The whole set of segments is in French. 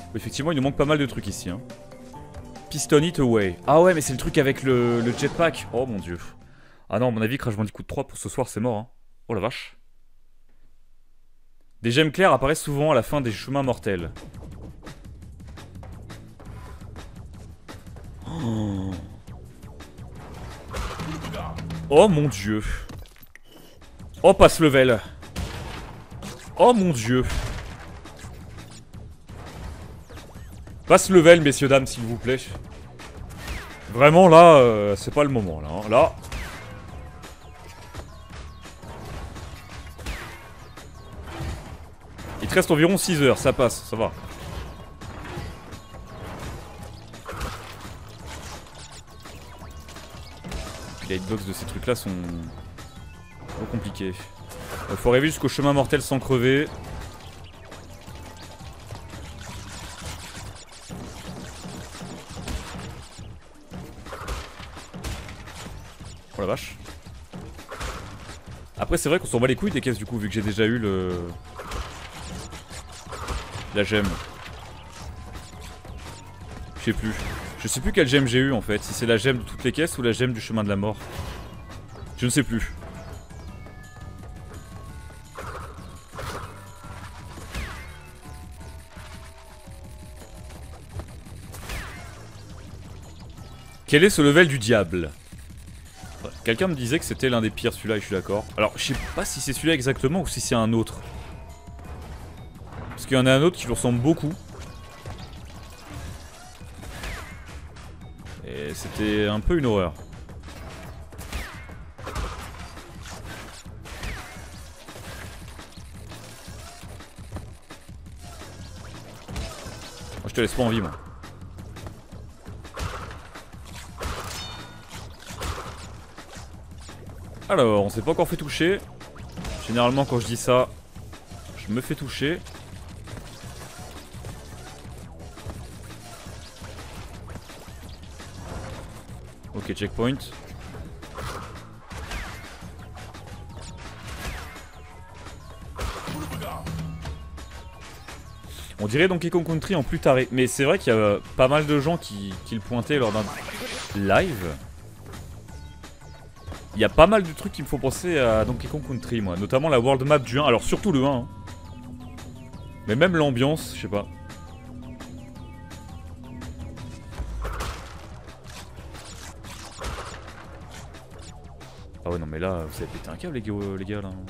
Effectivement, il nous manque pas mal de trucs ici. Hein. Piston it away. Ah ouais, mais c'est le truc avec le jetpack. Oh mon dieu. Ah non, à mon avis, Crash Bandicoot 3 pour ce soir, c'est mort. Hein. Oh la vache. Des gemmes claires apparaissent souvent à la fin des chemins mortels. Oh, oh mon dieu. Oh, passe level. Oh mon dieu. Passe level, messieurs, dames, s'il vous plaît. Vraiment, là, c'est pas le moment, là. Hein. Là. Il te reste environ 6 heures, ça passe, ça va. Les hitbox de ces trucs-là sont trop compliqués. Faut arriver jusqu'au chemin mortel sans crever. Oh la vache. Après c'est vrai qu'on s'en bat les couilles des caisses du coup vu que j'ai déjà eu la gemme. Je sais plus. Je sais plus quelle gemme j'ai eu en fait. Si c'est la gemme de toutes les caisses ou la gemme du chemin de la mort. Je ne sais plus. Quel est ce level du diable? Quelqu'un me disait que c'était l'un des pires celui-là et je suis d'accord. Alors je sais pas si c'est celui-là exactement ou si c'est un autre. Parce qu'il y en a un autre qui lui ressemble beaucoup. Et c'était un peu une horreur. Moi, je te laisse pas en vie moi. Alors, on s'est pas encore fait toucher. Généralement quand je dis ça, je me fais toucher. Ok, checkpoint. On dirait Donkey Kong Country en plus taré. Mais c'est vrai qu'il y a pas mal de gens qui le pointaient lors d'un live. Il y a pas mal de trucs qui me font penser à Donkey Kong Country, moi. Notamment la world map du 1. Alors surtout le 1. Hein. Mais même l'ambiance, je sais pas. Ah ouais, non mais là, vous avez pété un câble les gars là.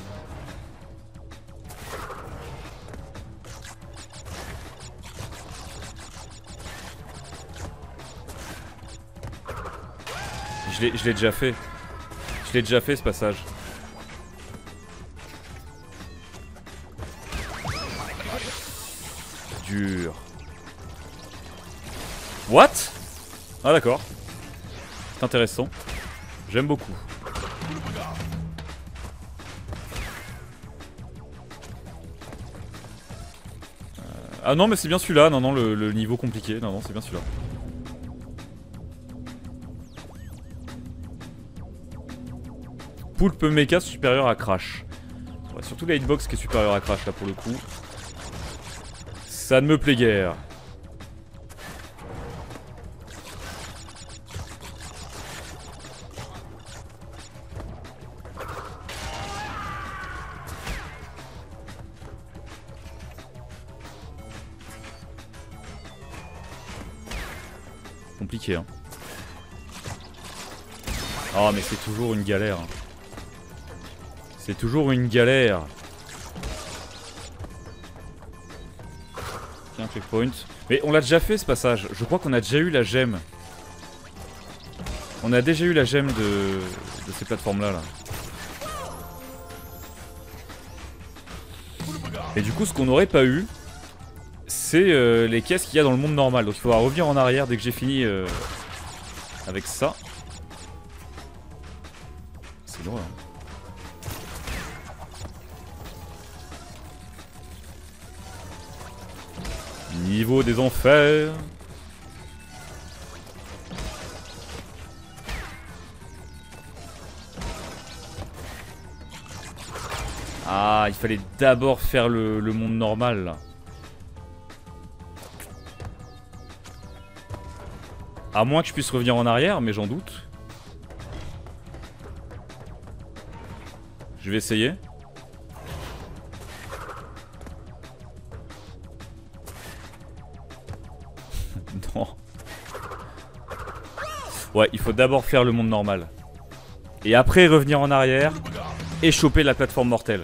Je l'ai déjà fait. Je l'ai déjà fait ce passage. Dur. What? Ah d'accord. C'est intéressant. J'aime beaucoup. Ah non mais c'est bien celui-là. Non non le niveau compliqué. Non non c'est bien celui-là. Poulpe Mecha supérieur à Crash. Ouais, surtout la hitbox qui est supérieure à Crash là pour le coup. Ça ne me plaît guère. Compliqué hein. Oh mais c'est toujours une galère. C'est toujours une galère. Tiens, checkpoint. Mais on l'a déjà fait ce passage. Je crois qu'on a déjà eu la gemme. On a déjà eu la gemme de ces plateformes là. Et du coup ce qu'on n'aurait pas eu, c'est les caisses qu'il y a dans le monde normal. Donc il faudra revenir en arrière dès que j'ai fini avec ça. C'est loin. Hein. Niveau des enfers. Ah, il fallait d'abord faire le monde normal là. À moins que je puisse revenir en arrière, mais j'en doute. Je vais essayer. Non. Ouais, il faut d'abord faire le monde normal. Et après revenir en arrière et choper la plateforme mortelle.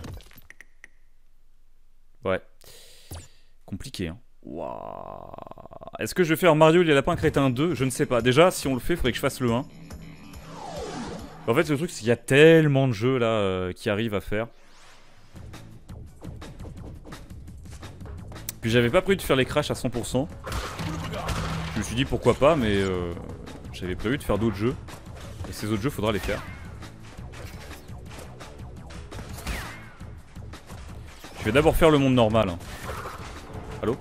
Ouais. Compliqué, hein. Waouh. Est-ce que je vais faire Mario les lapins crétins 2? Je ne sais pas. Déjà, si on le fait, il faudrait que je fasse le 1. En fait, le truc, c'est qu'il y a tellement de jeux là qui arrivent à faire. Puis j'avais pas prévu de faire les crashs à 100%. Je me suis dit pourquoi pas, mais j'avais prévu de faire d'autres jeux. Et ces autres jeux, faudra les faire. Je vais d'abord faire le monde normal. Hein. Allô?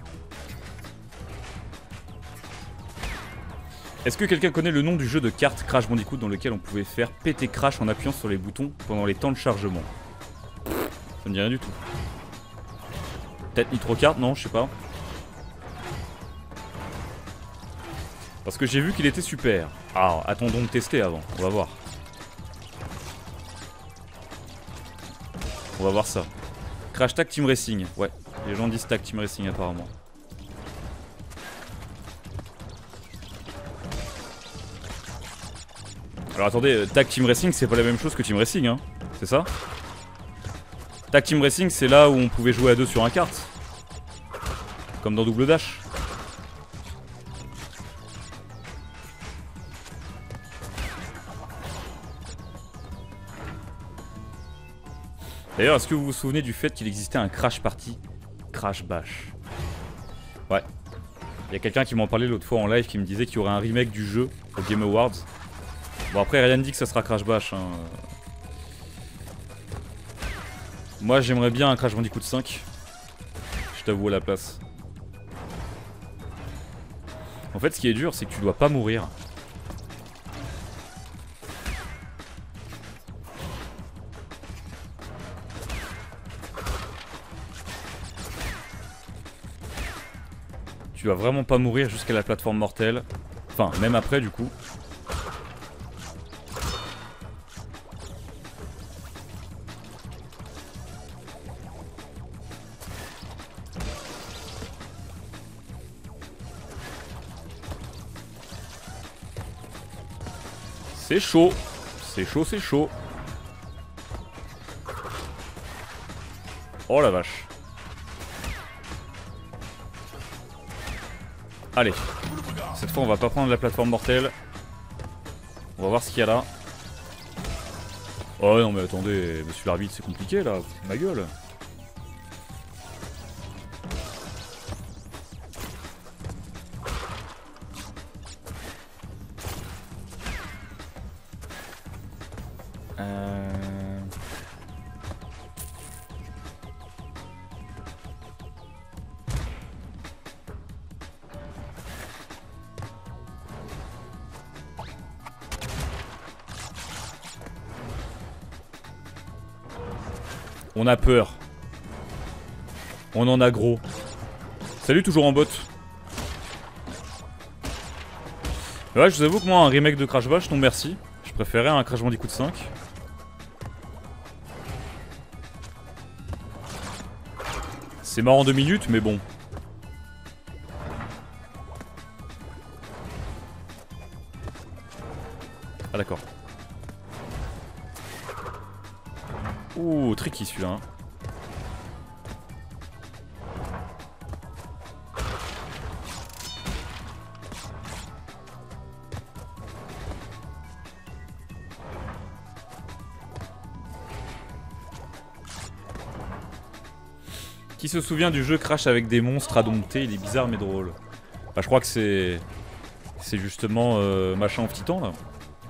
Est-ce que quelqu'un connaît le nom du jeu de cartes Crash Bandicoot dans lequel on pouvait faire péter Crash en appuyant sur les boutons pendant les temps de chargement? Ça me dit rien du tout. Peut-être Nitro Kart? Non, je sais pas. Parce que j'ai vu qu'il était super. Ah, attendons de tester avant, on va voir. On va voir ça. Crash Tag Team Racing, ouais. Les gens disent Tag Team Racing apparemment. Alors attendez, Tag Team Racing c'est pas la même chose que Team Racing, hein. C'est ça? Tag Team Racing c'est là où on pouvait jouer à deux sur un kart. Comme dans Double Dash. D'ailleurs, est-ce que vous vous souvenez du fait qu'il existait un Crash Party? Crash Bash. Ouais. Il y a quelqu'un qui m'en parlait l'autre fois en live qui me disait qu'il y aurait un remake du jeu au Game Awards. Bon après rien ne dit que ça sera Crash Bash. Hein. Moi j'aimerais bien un Crash Bandicoot 5. Je t'avoue à la place. En fait ce qui est dur c'est que tu dois pas mourir. Tu vas vraiment pas mourir jusqu'à la plateforme mortelle. Enfin, même après du coup. C'est chaud. C'est chaud, c'est chaud. Oh la vache. Allez, cette fois on va pas prendre la plateforme mortelle. On va voir ce qu'il y a là. Oh non mais attendez, monsieur l'arbitre c'est compliqué là, ma gueule. On a peur. On en a gros. Salut, toujours en bot. Ouais, je vous avoue que moi, un remake de Crash Bash, non merci. Je préférais un Crash Bandicoot 5. C'est mort en 2 minutes, mais bon. Ah d'accord. Ouh, tricky celui-là. Hein. Qui se souvient du jeu Crash avec des monstres à dompter? Il est bizarre mais drôle. Bah, je crois que c'est justement machin en petit temps là.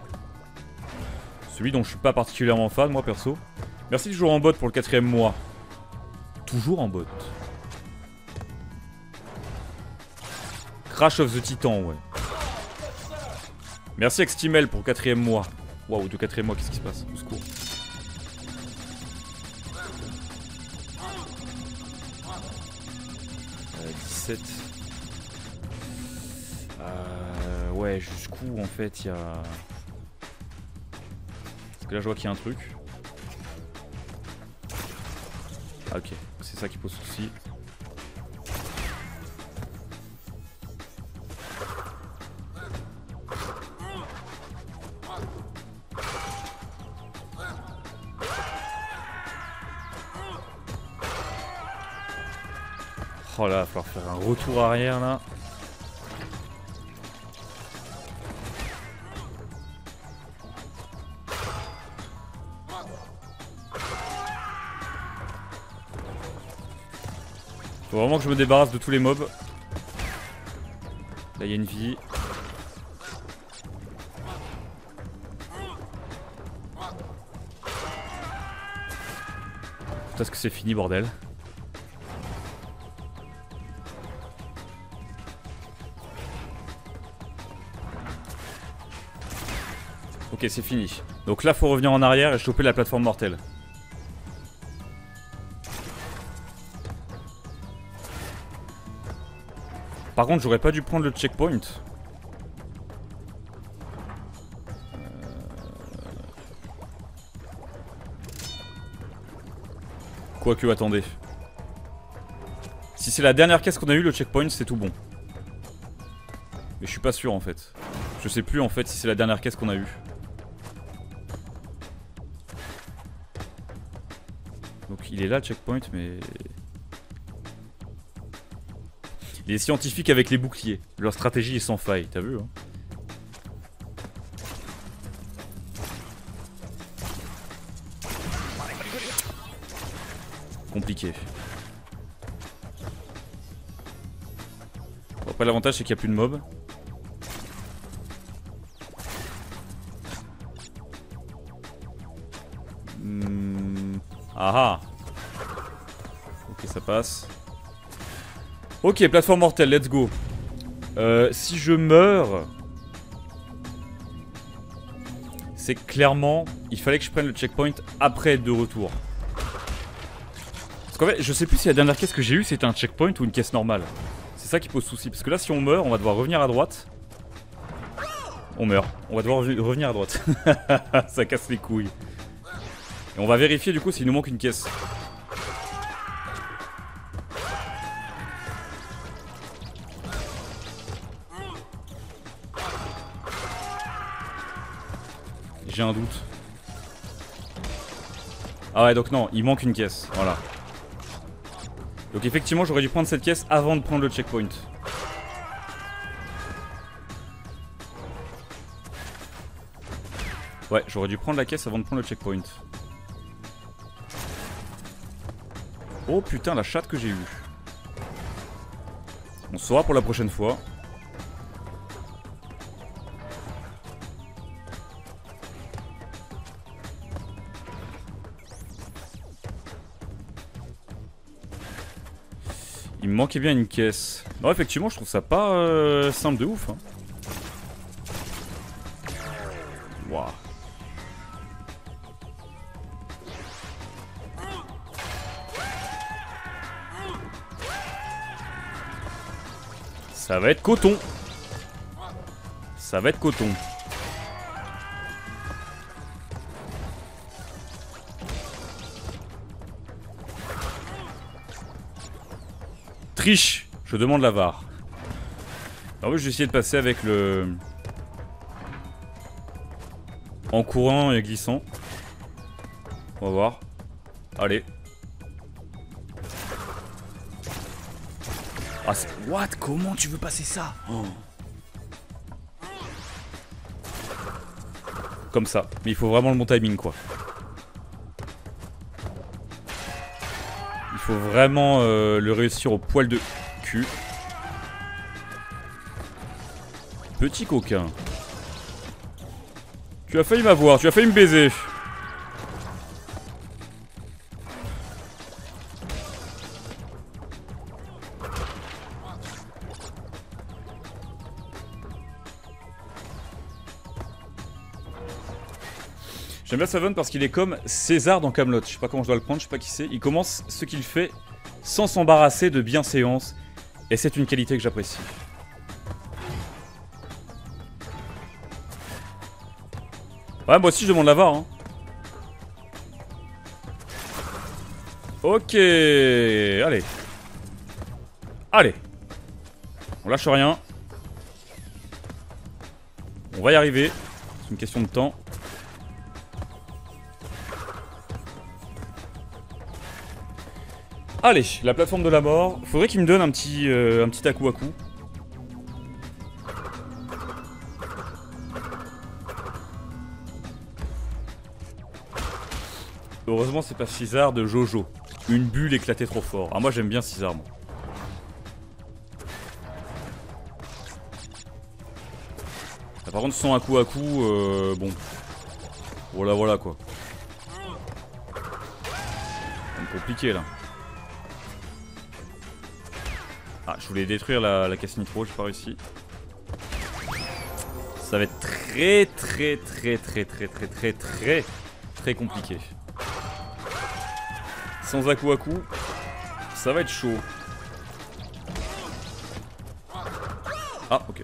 Celui dont je suis pas particulièrement fan moi perso. Merci toujours en bot pour le 4ème mois. Toujours en bot. Crash of the Titan, ouais. Merci Extimel pour le 4ème mois. Waouh, de 4ème mois, qu'est-ce qui se passe? Au secours. Ouais, jusqu'où en fait il y a... Parce que là je vois qu'il y a un truc. Ah, ok, c'est ça qui pose souci. Oh là, il va falloir faire un retour arrière là. Faut vraiment que je me débarrasse de tous les mobs. Là il y a une vie. Est-ce que c'est fini bordel? Ok, c'est fini. Donc là faut revenir en arrière et choper la plateforme mortelle. Par contre j'aurais pas dû prendre le checkpoint. Quoique, attendez. Si c'est la dernière caisse qu'on a eu, le checkpoint, c'est tout bon. Mais je suis pas sûr en fait. Je sais plus en fait si c'est la dernière caisse qu'on a eu. Donc il est là le checkpoint, mais... Les scientifiques avec les boucliers. Leur stratégie est sans faille, t'as vu hein? Compliqué. Bon, après l'avantage c'est qu'il n'y a plus de mobs. Ah ah. Ok, ça passe. Ok, plateforme mortelle, let's go. Si je meurs... C'est clairement... Il fallait que je prenne le checkpoint après être de retour. Parce qu'en fait, je sais plus si la dernière caisse que j'ai eue c'était un checkpoint ou une caisse normale. C'est ça qui pose souci. Parce que là, si on meurt, on va devoir revenir à droite. On meurt. On va devoir revenir à droite. Ça casse les couilles. Et on va vérifier du coup s'il nous manque une caisse. J'ai un doute. Ah ouais, donc non, il manque une caisse. Voilà. Donc effectivement, j'aurais dû prendre cette caisse avant de prendre le checkpoint. Ouais, j'aurais dû prendre la caisse avant de prendre le checkpoint. Oh putain, la chatte que j'ai eue. On saura pour la prochaine fois. Il me manquait bien une caisse. Non, effectivement, je trouve ça pas simple de ouf. Hein. Waouh. Ça va être coton. Ça va être coton. Triche. Je demande la VAR. Alors oui, je vais essayer de passer avec le... En courant et glissant. On va voir. Allez. Ah, what? Comment tu veux passer ça? Oh. Comme ça. Mais il faut vraiment le bon timing, quoi. Il faut vraiment le réussir au poil de cul. Petit coquin. Tu as failli m'avoir, tu as failli me baiser. J'aime bien Savon parce qu'il est comme César dans Kaamelott. Je sais pas comment je dois le prendre, je sais pas qui c'est. Il commence ce qu'il fait sans s'embarrasser de bienséance. Et c'est une qualité que j'apprécie. Ouais, moi aussi je demande la VAR. Hein. Ok, allez. Allez. On lâche rien. On va y arriver. C'est une question de temps. Allez, la plateforme de la mort. Faudrait qu'il me donne un petit Aku Aku. Heureusement c'est pas César de Jojo. Une bulle éclatée trop fort. Ah moi j'aime bien César moi. Ah, par contre sans Aku Aku, bon. Voilà quoi. C'est compliqué là. Ah je voulais détruire la caisse nitro, j'ai pas réussi. Ça va être très compliqué. Sans Aku Aku, ça va être chaud. Ah, ok.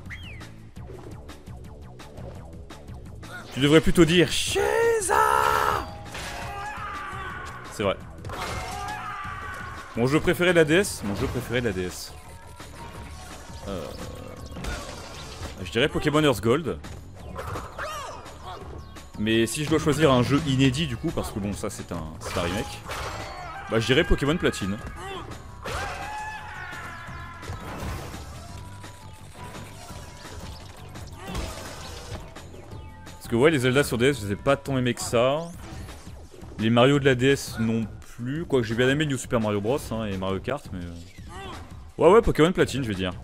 Tu devrais plutôt dire César. C'est vrai. Mon jeu préféré de la DS. Je dirais Pokémon Earth Gold. Mais si je dois choisir un jeu inédit du coup, parce que bon ça c'est un remake, bah je dirais Pokémon Platine. Parce que ouais les Zelda sur DS je les ai pas tant aimés que ça. Les Mario de la DS non plus, quoique j'ai bien aimé New Super Mario Bros hein, et Mario Kart mais... Ouais Pokémon Platine je vais dire.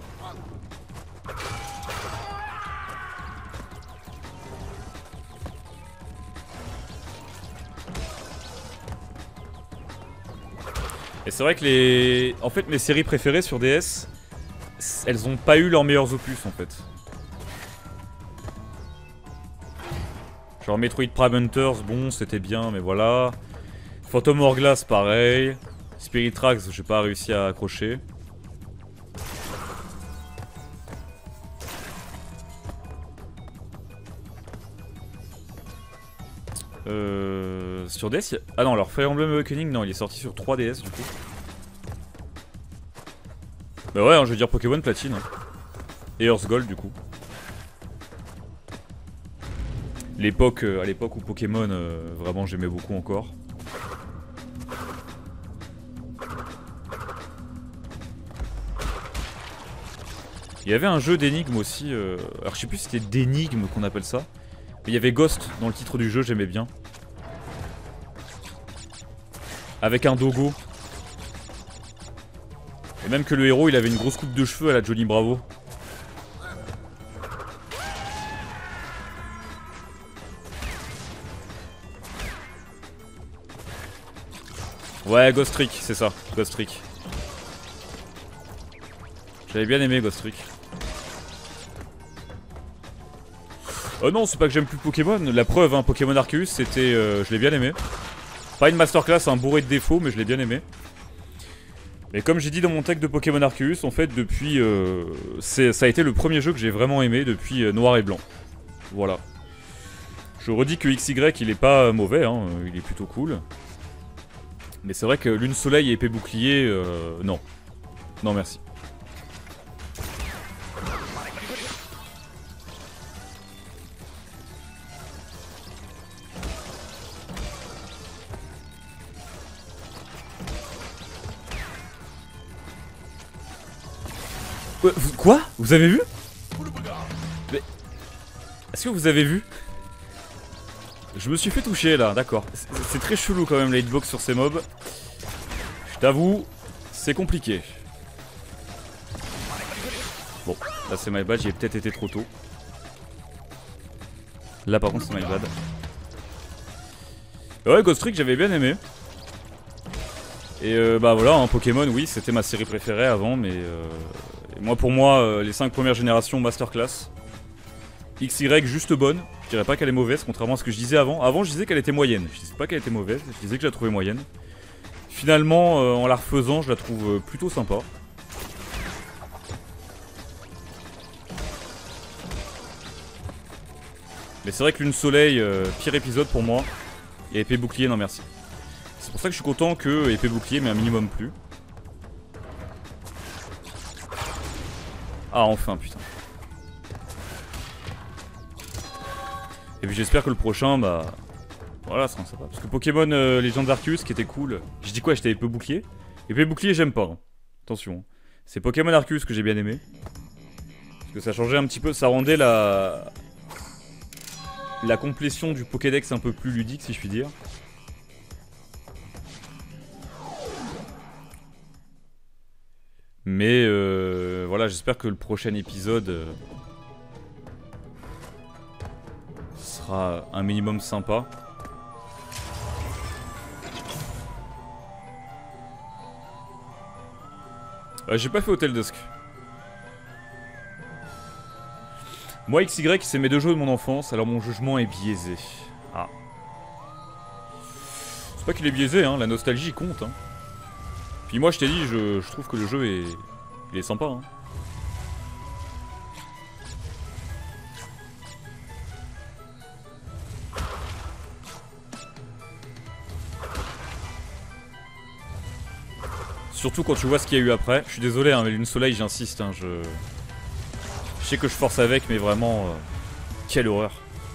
Et c'est vrai que en fait mes séries préférées sur DS, elles ont pas eu leurs meilleurs opus en fait. Genre Metroid Prime Hunters, bon c'était bien mais voilà. Phantom Hourglass pareil. Spirit Tracks j'ai pas réussi à accrocher. Sur DS, ah non alors Fire Emblem Awakening non il est sorti sur 3DS du coup. Bah ouais hein, je veux dire Pokémon Platine hein. Et Earth Gold du coup. À l'époque où Pokémon vraiment j'aimais beaucoup encore. Il y avait un jeu d'énigmes aussi, alors je sais plus si c'était d'énigmes qu'on appelle ça. Mais il y avait Ghost dans le titre du jeu, j'aimais bien. Avec un dogo. Et même que le héros il avait une grosse coupe de cheveux à la Johnny Bravo. Ouais Ghost Trick, c'est ça, Ghost Trick. J'avais bien aimé Ghost Trick. Non c'est pas que j'aime plus Pokémon, la preuve hein, Pokémon Arceus c'était... je l'ai bien aimé. Pas une masterclass, un bourré de défauts mais je l'ai bien aimé. Et comme j'ai dit dans mon tag de Pokémon Arceus, en fait depuis... ça a été le premier jeu que j'ai vraiment aimé depuis Noir et Blanc. Voilà. Je redis que XY il est pas mauvais, hein, il est plutôt cool. Mais c'est vrai que Lune Soleil et épée bouclier, non. Non merci. Quoi? Vous avez vu? Mais... Est-ce que vous avez vu? Je me suis fait toucher là, d'accord. C'est très chelou quand même la hitbox sur ces mobs. Je t'avoue, c'est compliqué. Bon, là c'est my bad, j'y ai peut-être été trop tôt. Là par contre c'est my bad. Ouais, Ghost Trick j'avais bien aimé. Et bah voilà, hein, Pokémon oui c'était ma série préférée avant mais... moi pour moi, les 5 premières générations masterclass. XY juste bonne, je dirais pas qu'elle est mauvaise contrairement à ce que je disais avant. Avant je disais qu'elle était moyenne, je disais pas qu'elle était mauvaise, je disais que je la trouvais moyenne. Finalement en la refaisant je la trouve plutôt sympa. Mais c'est vrai que Lune Soleil, pire épisode pour moi. Et épée bouclier, non merci. C'est pour ça que je suis content que épée bouclier mais un minimum plus. Ah enfin putain. Et puis j'espère que le prochain, bah... Voilà, ça sera sympa. Parce que Pokémon Legends Arceus qui était cool... Je dis quoi, j'étais épée bouclier? Épée bouclier j'aime pas. Hein. Attention. C'est Pokémon Arceus que j'ai bien aimé. Parce que ça changeait un petit peu, ça rendait la complétion du Pokédex un peu plus ludique si je puis dire. Mais voilà, j'espère que le prochain épisode sera un minimum sympa. J'ai pas fait Hotel Dusk. Moi, XY, c'est mes deux jeux de mon enfance, alors mon jugement est biaisé. Ah. C'est pas qu'il est biaisé, hein, la nostalgie compte. Hein. Puis moi, je t'ai dit, je trouve que le jeu est... Il est sympa, hein. Surtout quand tu vois ce qu'il y a eu après. Je suis désolé, hein, mais Lune Soleil, j'insiste, hein, je sais que je force avec, mais vraiment... quelle horreur.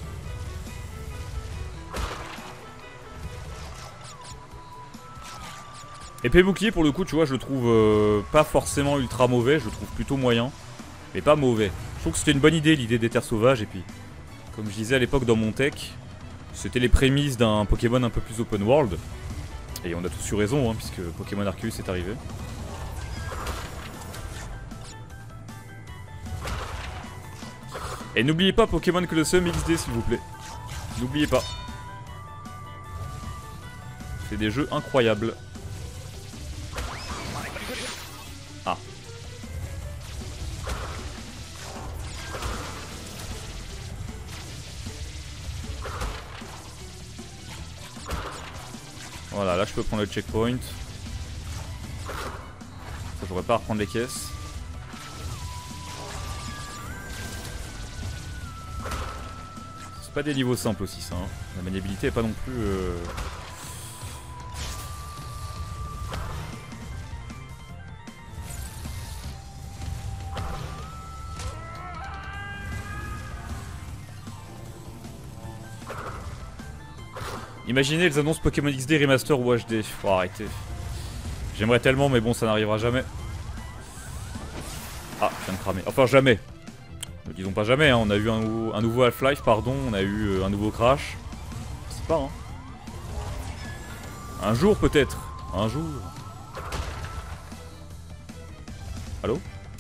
Épée bouclier, pour le coup, tu vois, je le trouve pas forcément ultra mauvais, je le trouve plutôt moyen. Mais pas mauvais. Je trouve que c'était une bonne idée, l'idée des terres sauvages, et puis... Comme je disais à l'époque dans mon tech, c'était les prémices d'un Pokémon un peu plus open world. Et on a tous eu raison, hein, puisque Pokémon Arceus est arrivé. Et n'oubliez pas Pokémon Colosseum XD, s'il vous plaît. N'oubliez pas. C'est des jeux incroyables. Ah. Voilà, là je peux prendre le checkpoint. Ça pourrait pas reprendre les caisses. C'est pas des niveaux simples aussi ça. Hein. La maniabilité est pas non plus... Imaginez les annonces Pokémon XD Remaster ou HD. Faut arrêter. J'aimerais tellement, mais bon, ça n'arrivera jamais. Ah, je viens de cramer. Enfin, jamais. Ne disons pas jamais, hein. On a eu un nouveau Half-Life, pardon. On a eu un nouveau Crash. C'est pas, hein. Un jour, peut-être. Un jour. Allô?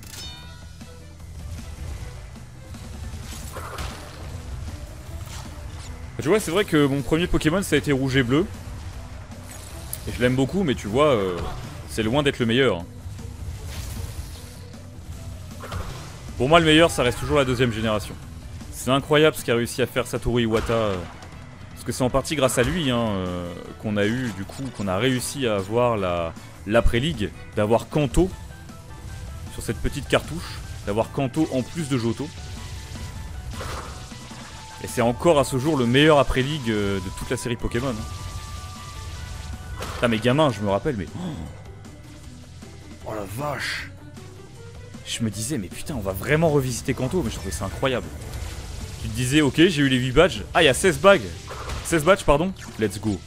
Tu vois, c'est vrai que mon premier Pokémon ça a été rouge et bleu. Et je l'aime beaucoup, mais tu vois, c'est loin d'être le meilleur. Pour moi, le meilleur, ça reste toujours la deuxième génération. C'est incroyable ce qu'a réussi à faire Satoru Iwata. Parce que c'est en partie grâce à lui hein, qu'on a eu, du coup, qu'on a réussi à avoir l'après-ligue, d'avoir Kanto sur cette petite cartouche, d'avoir Kanto en plus de Johto. Et c'est encore à ce jour le meilleur après-ligue de toute la série Pokémon. Putain, mes gamins, je me rappelle, mais... Oh la vache! Je me disais, mais putain, on va vraiment revisiter Kanto, mais je trouvais ça incroyable. Tu te disais, ok, j'ai eu les 8 badges. Ah, il y a 16 bagues! 16 badges, pardon? Let's go.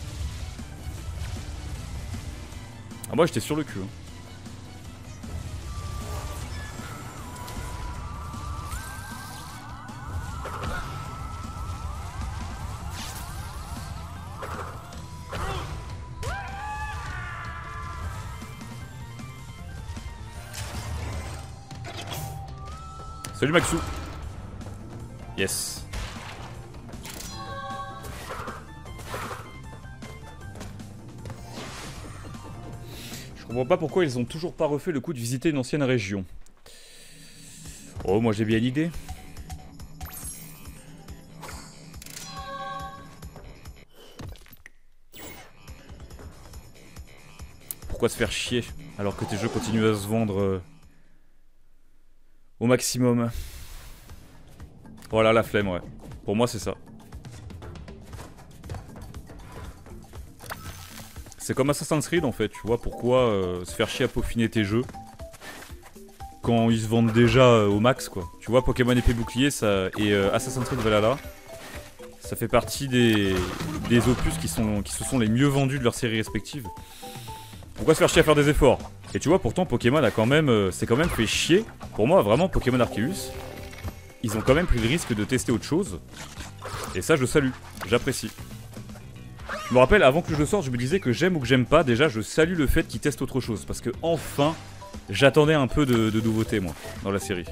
Ah, moi, j'étais sur le cul. Hein. Salut Maxou. Yes. Je comprends pas pourquoi ils ont toujours pas refait le coup de visiter une ancienne région. Oh, moi j'ai bien l'idée. Pourquoi se faire chier alors que tes jeux continuent à se vendre au maximum. Voilà la flemme, ouais. Pour moi, c'est ça. C'est comme Assassin's Creed en fait, tu vois, pourquoi se faire chier à peaufiner tes jeux quand ils se vendent déjà au max quoi. Tu vois, Pokémon épée bouclier ça, et Assassin's Creed Valhalla, ça fait partie des opus qui se sont les mieux vendus de leurs séries respectives. Pourquoi se faire chier à faire des efforts? Et tu vois, pourtant Pokémon a quand même, s'est quand même fait chier. Pour moi, vraiment, Pokémon Arceus, ils ont quand même pris le risque de tester autre chose. Et ça, je salue, j'apprécie. Je me rappelle, avant que le jeu sorte, je me disais que j'aime ou que j'aime pas, déjà, je salue le fait qu'ils testent autre chose. Parce que, enfin, j'attendais un peu de nouveauté, moi, dans la série.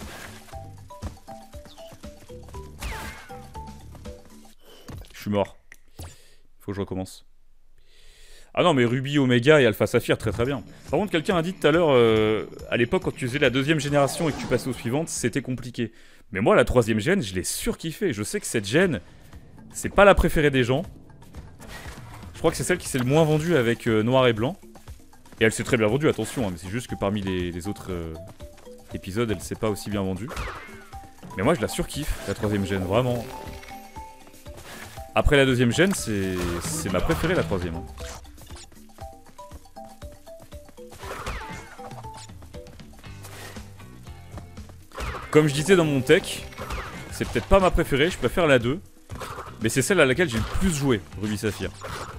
Je suis mort. Faut que je recommence. Ah non, mais Ruby, Omega et Alpha Saphir, très très bien. Par contre, quelqu'un a dit tout à l'heure, à l'époque, quand tu faisais la deuxième génération et que tu passais aux suivantes, c'était compliqué. Mais moi, la troisième gène, je l'ai surkiffé. Je sais que cette gène, c'est pas la préférée des gens. Je crois que c'est celle qui s'est le moins vendue avec noir et blanc. Et elle s'est très bien vendue, attention, hein, mais c'est juste que parmi les autres épisodes, elle s'est pas aussi bien vendue. Mais moi, je la surkiffe, la troisième gène, vraiment. Après la deuxième gène, c'est ma préférée, la troisième. Hein. Comme je disais dans mon tech, c'est peut-être pas ma préférée, je préfère la 2. Mais c'est celle à laquelle j'ai le plus joué, Ruby Saphir.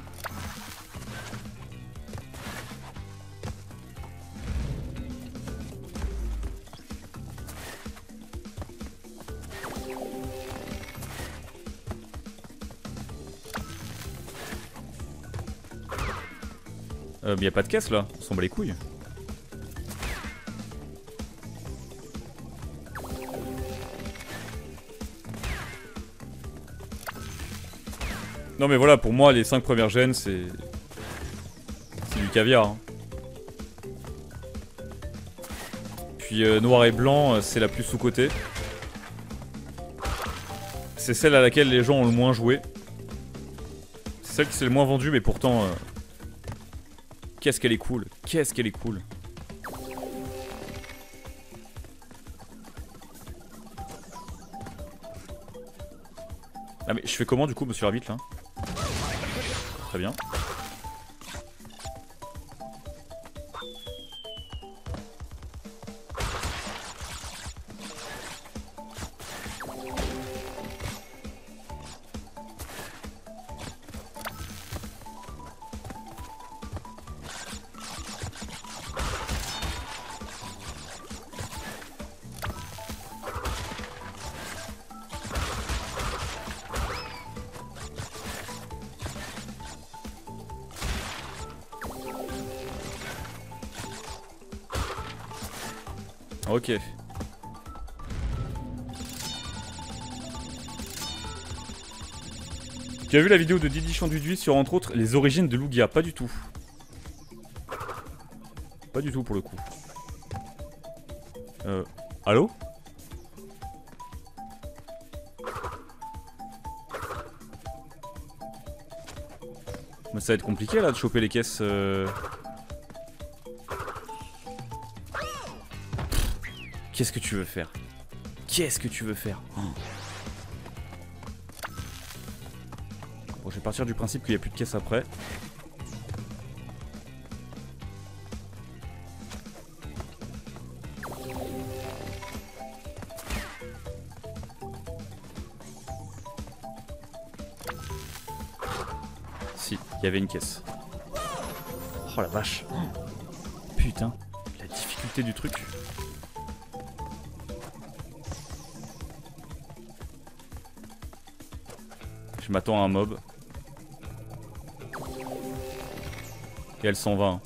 Mais y'a pas de caisse là, on s'en bat les couilles. Non mais voilà, pour moi les 5 premières gènes c'est du caviar. Hein. Puis noir et blanc c'est la plus sous-cotée. C'est celle à laquelle les gens ont le moins joué. C'est celle qui s'est le moins vendue mais pourtant... Qu'est-ce qu'elle est cool, qu'est-ce qu'elle est cool. Ah mais je fais comment du coup monsieur l'arbitre là? Très bien. Ok. Tu as vu la vidéo de Didi Chanduduit sur entre autres les origines de Lugia? Pas du tout. Pas du tout pour le coup. Allô? Mais ça va être compliqué là de choper les caisses. Qu'est-ce que tu veux faire? Qu'est-ce que tu veux faire? Bon, je vais partir du principe qu'il n'y a plus de caisse après. Si, il y avait une caisse. Oh la vache. Putain, la difficulté du truc. Je m'attends à un mob. Et elle s'en va. Hein.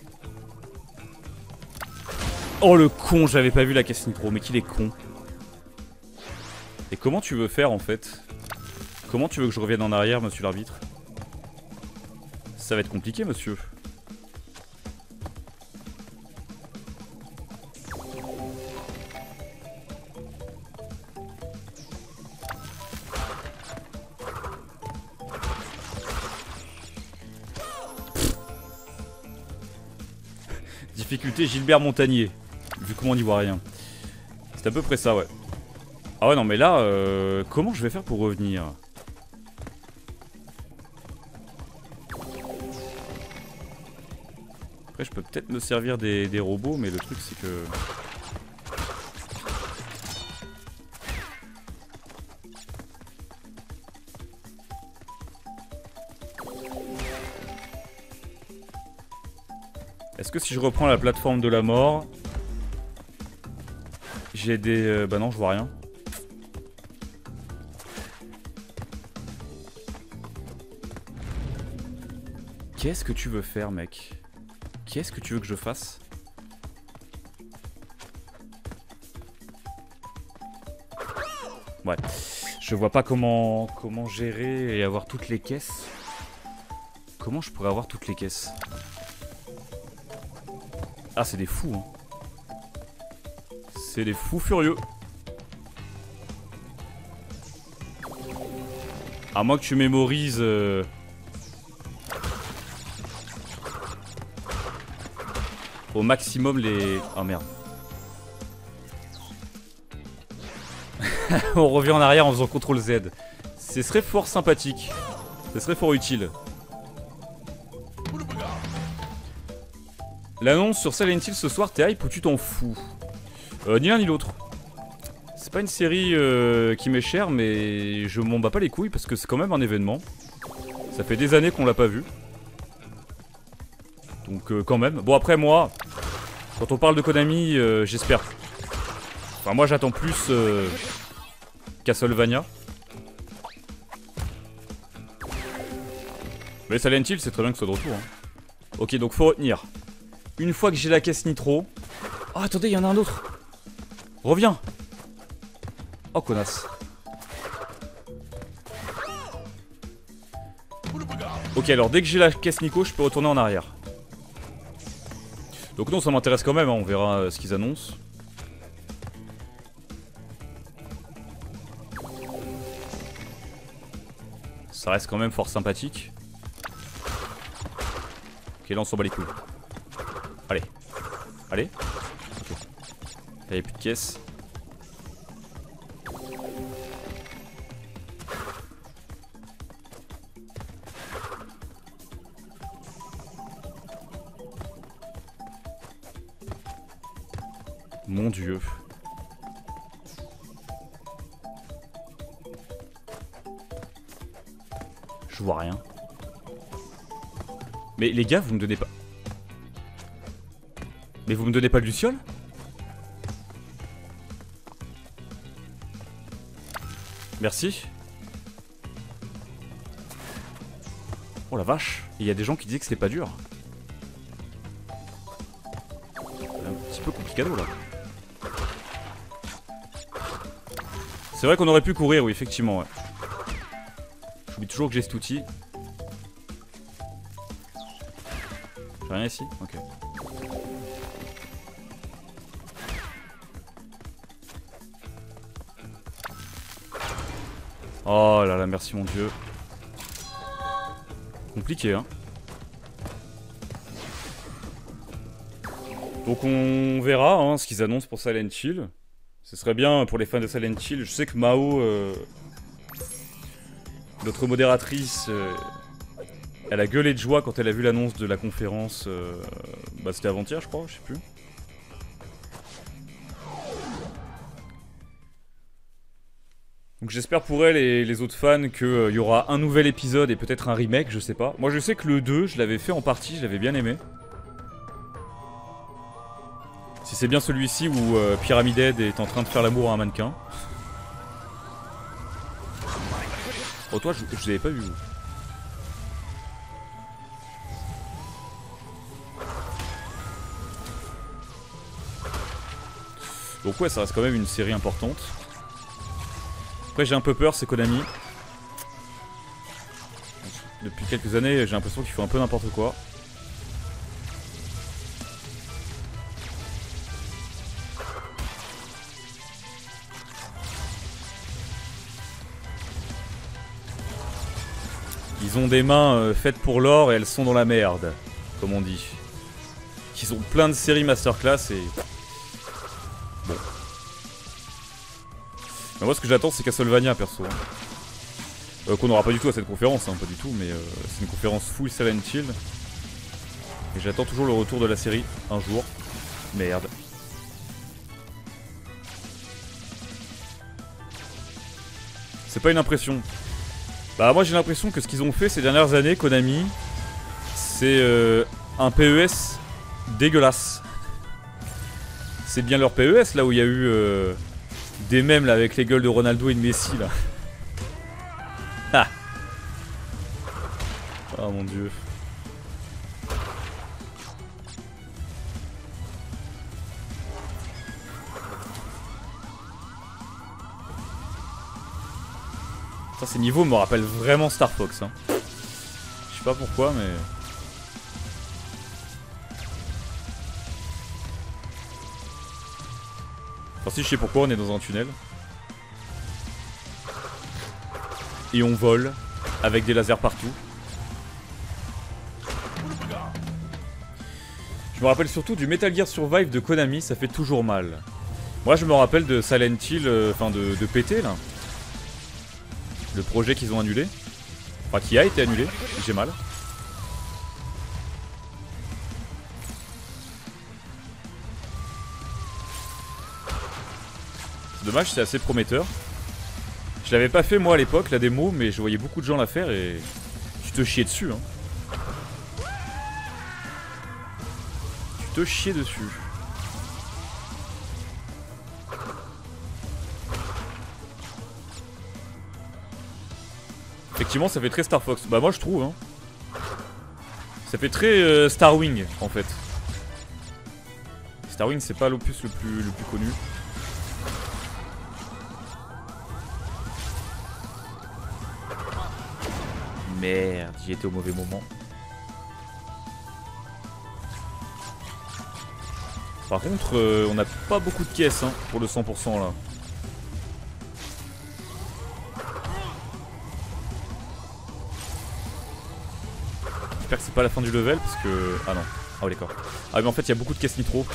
Oh le con, j'avais pas vu la caisse nitro, mais qu'il est con. Et comment tu veux faire en fait? Comment tu veux que je revienne en arrière, monsieur l'arbitre? Ça va être compliqué, monsieur. Difficulté Gilbert Montagnier. Vu comment on n'y voit rien. C'est à peu près ça, ouais. Ah ouais non mais là, comment je vais faire pour revenir? Après je peux peut-être me servir des robots, mais le truc c'est que... Est-ce que si je reprends la plateforme de la mort, j'ai des... bah non, je vois rien. Qu'est-ce que tu veux faire, mec? Qu'est-ce que tu veux que je fasse? Ouais. Je vois pas comment gérer et avoir toutes les caisses. Comment je pourrais avoir toutes les caisses? Ah, c'est des fous, hein. C'est des fous furieux. À moins que tu mémorises... au maximum les... Oh merde. On revient en arrière en faisant CTRL Z. Ce serait fort sympathique. Ce serait fort utile. L'annonce sur Silent Hill ce soir, t'es hype ou tu t'en fous? Ni l'un ni l'autre. C'est pas une série qui m'est chère, mais je m'en bats pas les couilles parce que c'est quand même un événement. Ça fait des années qu'on l'a pas vu. Donc quand même. Bon après moi, quand on parle de Konami, j'espère. Enfin moi j'attends plus Castlevania. Mais Silent Hill c'est très bien que ce soit de retour. Hein. Ok donc faut retenir. Une fois que j'ai la caisse nitro... Oh attendez, il y en a un autre. Reviens. Oh connasse. Ok alors dès que j'ai la caisse Nico, je peux retourner en arrière. Donc non ça m'intéresse quand même, hein. On verra ce qu'ils annoncent. Ça reste quand même fort sympathique. Ok là on s'en bat les couilles. Allez. Allez. Ok. Là y'a plus de caisse. Mon Dieu. Je vois rien. Mais les gars, vous me donnez pas... Mais vous me donnez pas de luciole? Merci. Oh la vache. Il y a des gens qui disaient que c'était pas dur. C'est un petit peu complicado là. C'est vrai qu'on aurait pu courir, oui, effectivement, ouais. J'oublie toujours que j'ai cet outil. J'ai rien ici? Ok. Oh là là, merci mon dieu. Compliqué, hein. Donc on verra hein, ce qu'ils annoncent pour Silent Hill. Ce serait bien pour les fans de Silent Hill. Je sais que Mao, notre modératrice, elle a gueulé de joie quand elle a vu l'annonce de la conférence. Bah c'était avant-hier je crois, je sais plus. Donc j'espère pour elle et les autres fans qu'il y aura un nouvel épisode et peut-être un remake, je sais pas. Moi je sais que le 2, je l'avais fait en partie, je l'avais bien aimé. Si c'est bien celui-ci où Pyramid Head est en train de faire l'amour à un mannequin. Oh toi, je l'avais pas vu. Donc ouais, ça reste quand même une série importante. Après j'ai un peu peur, c'est Konami. Depuis quelques années, j'ai l'impression qu'ils font un peu n'importe quoi. Ils ont des mains faites pour l'or et elles sont dans la merde, comme on dit. Ils ont plein de séries masterclass et... Bon. Mais moi ce que j'attends c'est Castlevania perso. Qu'on n'aura pas du tout à cette conférence, hein, pas du tout, mais c'est une conférence full Silent Hill. Et j'attends toujours le retour de la série, un jour. Merde. C'est pas une impression. Bah moi j'ai l'impression que ce qu'ils ont fait ces dernières années, Konami, c'est un PES dégueulasse. C'est bien leur PES là où il y a eu des mèmes là avec les gueules de Ronaldo et de Messi là. Ah. Oh mon dieu. Ça ces niveaux me rappellent vraiment Star Fox hein. Je sais pas pourquoi mais... Enfin si je sais pourquoi on est dans un tunnel. Et on vole avec des lasers partout. Je me rappelle surtout du Metal Gear Survive de Konami, ça fait toujours mal. Moi je me rappelle de Silent Hill, enfin de PT là. Le projet qu'ils ont annulé. Enfin qui a été annulé, j'ai mal. C'est dommage, c'est assez prometteur. Je l'avais pas fait moi à l'époque, la démo, mais je voyais beaucoup de gens la faire et tu te chiais dessus hein. Tu te chiais dessus. Effectivement ça fait très Star Fox, bah moi je trouve hein. Ça fait très Star Wing en fait. Star Wing c'est pas l'opus le plus connu. Merde, j'y étais au mauvais moment. Par contre, on n'a pas beaucoup de caisses hein, pour le 100% là. J'espère que c'est pas la fin du level parce que... Ah non. Ah oui d'accord. Ah mais en fait il y a beaucoup de caisses nitro.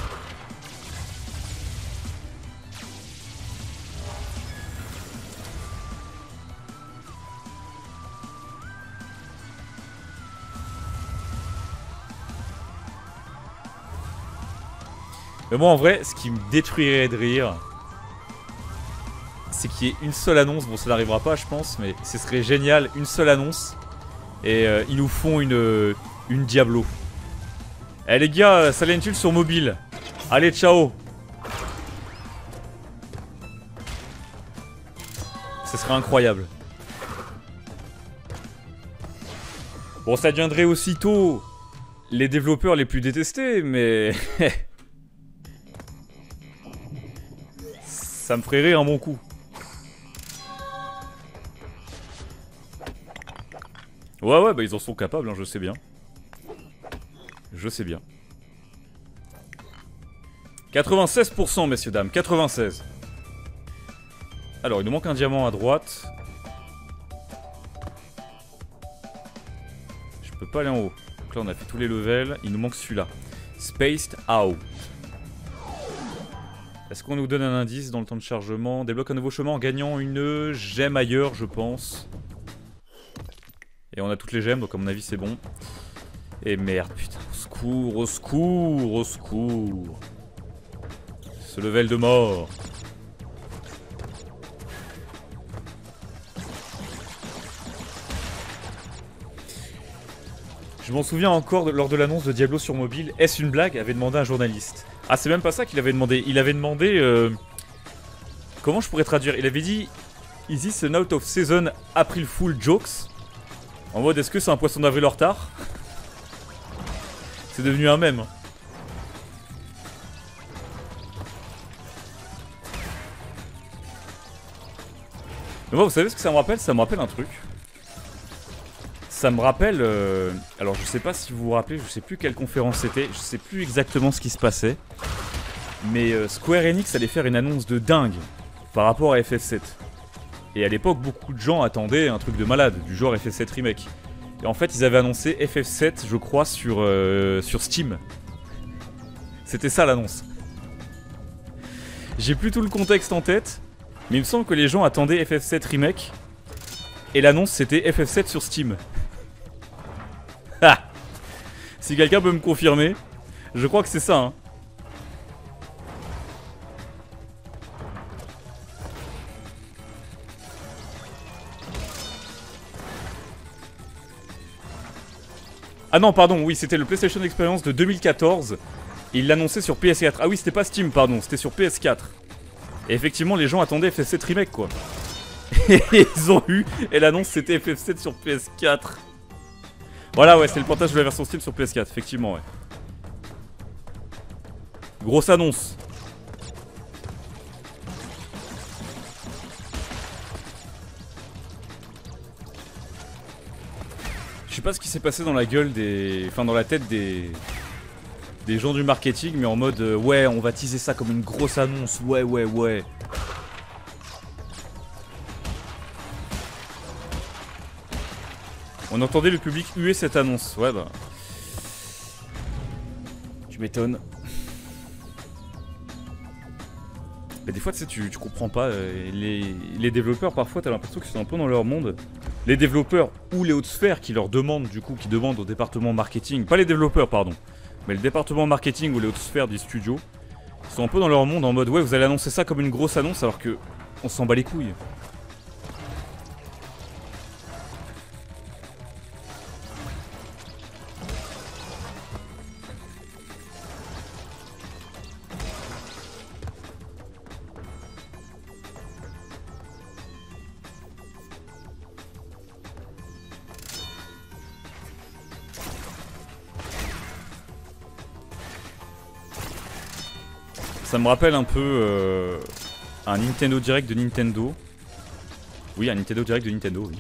Mais moi en vrai, ce qui me détruirait de rire, c'est qu'il y ait une seule annonce. Bon ça n'arrivera pas je pense, mais ce serait génial, une seule annonce. Et ils nous font une Diablo. Eh les gars, Silent Hill sur mobile. Allez ciao. Ce serait incroyable. Bon ça deviendrait aussitôt les développeurs les plus détestés, mais... Ça me ferait rire un bon coup. Ouais, bah ils en sont capables, hein, je sais bien. Je sais bien. 96% messieurs dames, 96. Alors il nous manque un diamant à droite. Je peux pas aller en haut. Donc là on a fait tous les levels, il nous manque celui-là. Spaced Out. Est-ce qu'on nous donne un indice dans le temps de chargement? Débloque un nouveau chemin en gagnant une gemme ailleurs je pense. Et on a toutes les gemmes donc à mon avis c'est bon. Et merde putain, au secours, au secours, au secours. Ce level de mort. Je m'en souviens encore lors de l'annonce de Diablo sur mobile. Est-ce une blague? Avait demandé un journaliste. Ah c'est même pas ça qu'il avait demandé. Il avait demandé... Comment je pourrais traduire? Il avait dit... Is this an out of season April Fool jokes? En mode est-ce que c'est un poisson d'avril en retard? C'est devenu un mème. Mais moi vous savez ce que ça me rappelle? Ça me rappelle un truc. Ça me rappelle... Alors je sais pas si vous vous rappelez, je sais plus quelle conférence c'était, je sais plus exactement ce qui se passait. Mais Square Enix allait faire une annonce de dingue par rapport à FF7. Et à l'époque beaucoup de gens attendaient un truc de malade, du genre FF7 Remake. Et en fait ils avaient annoncé FF7 je crois sur Steam. C'était ça l'annonce. J'ai plus tout le contexte en tête. Mais il me semble que les gens attendaient FF7 Remake. Et l'annonce c'était FF7 sur Steam. Ah. Si quelqu'un peut me confirmer, je crois que c'est ça, hein. Ah non, pardon, oui, c'était le PlayStation Experience de 2014. Et il l'annonçait sur PS4. Ah oui, c'était pas Steam, pardon, c'était sur PS4. Et effectivement, les gens attendaient FF7 Remake, quoi. Et ils ont eu, et l'annonce c'était FF7 sur PS4. Voilà, ouais, c'est le portage de la version Steam sur PS4, effectivement, ouais. Grosse annonce. Je sais pas ce qui s'est passé dans la gueule des... Enfin, dans la tête des gens du marketing, mais en mode ouais, on va teaser ça comme une grosse annonce, ouais, ouais, ouais. On entendait le public huer cette annonce, ouais bah... Tu m'étonnes. Mais des fois, tu sais, tu comprends pas, les développeurs, parfois, t'as l'impression qu'ils sont un peu dans leur monde. Les développeurs ou les hautes sphères qui leur demandent, du coup, qui demandent au département marketing, pas les développeurs, pardon, mais le département marketing ou les hautes sphères du studio, ils sont un peu dans leur monde en mode ouais, vous allez annoncer ça comme une grosse annonce alors que on s'en bat les couilles. Ça me rappelle un peu un Nintendo Direct de Nintendo. Oui, un Nintendo Direct de Nintendo, oui.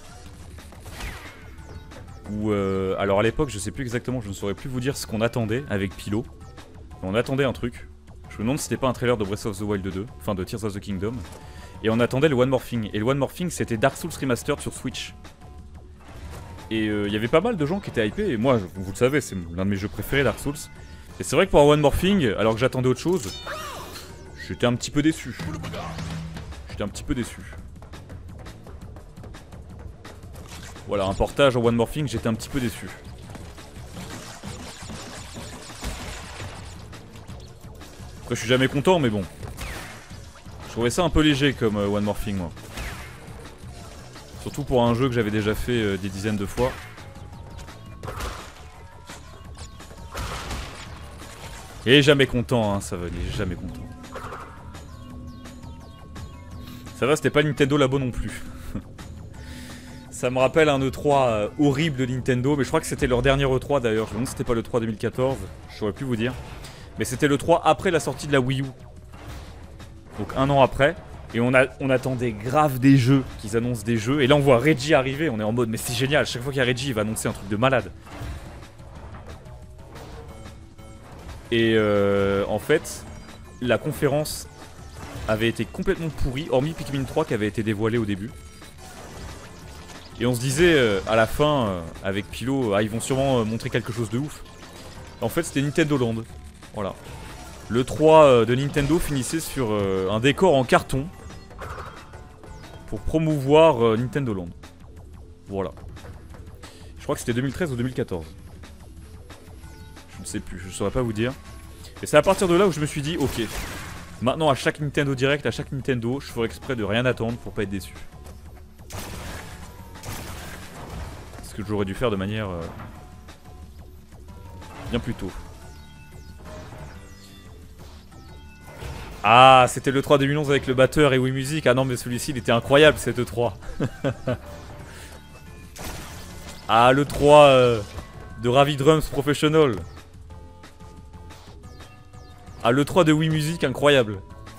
Où, alors à l'époque, je sais plus exactement, je ne saurais plus vous dire ce qu'on attendait avec Pilo. On attendait un truc. Je me demande si c'était pas un trailer de Breath of the Wild 2, enfin de Tears of the Kingdom. Et on attendait le One More Thing. Et le One More Thing, c'était Dark Souls Remastered sur Switch. Et il y avait pas mal de gens qui étaient hypés. Et moi, vous le savez, c'est l'un de mes jeux préférés, Dark Souls. Et c'est vrai que pour un One More Thing, alors que j'attendais autre chose, j'étais un petit peu déçu. J'étais un petit peu déçu. Voilà, un portage en One More Thing, j'étais un petit peu déçu. Après, je suis jamais content, mais bon. Je trouvais ça un peu léger comme One More Thing, moi. Surtout pour un jeu que j'avais déjà fait des dizaines de fois. Et jamais content, hein, ça va, il est jamais content. Ça va, c'était pas Nintendo Labo non plus. Ça me rappelle un E3 horrible de Nintendo, mais je crois que c'était leur dernier E3 d'ailleurs. Je me demande si c'était pas le 3 2014, je saurais plus vous dire. Mais c'était le 3 après la sortie de la Wii U. Donc un an après. Et on attendait grave des jeux, qu'ils annoncent des jeux. Et là on voit Reggie arriver, on est en mode mais c'est génial, chaque fois qu'il y a Reggie il va annoncer un truc de malade. Et en fait, la conférence avait été complètement pourrie, hormis Pikmin 3 qui avait été dévoilé au début. Et on se disait à la fin, avec Pilo, ah, ils vont sûrement montrer quelque chose de ouf. En fait, c'était Nintendo Land. Voilà. Le 3 de Nintendo finissait sur un décor en carton pour promouvoir Nintendo Land. Voilà. Je crois que c'était 2013 ou 2014. Je ne sais plus, je ne saurais pas vous dire. Et c'est à partir de là où je me suis dit, ok, maintenant à chaque Nintendo Direct, à chaque Nintendo, je ferai exprès de rien attendre pour pas être déçu. Ce que j'aurais dû faire de manière bien plus tôt. Ah, c'était le 3 2011 avec le batteur et Wii Music. Ah non, mais celui-ci, il était incroyable, cet E3. Ah, le 3 de Ravi Drums Professional. Ah, le 3 de Wii Music, incroyable.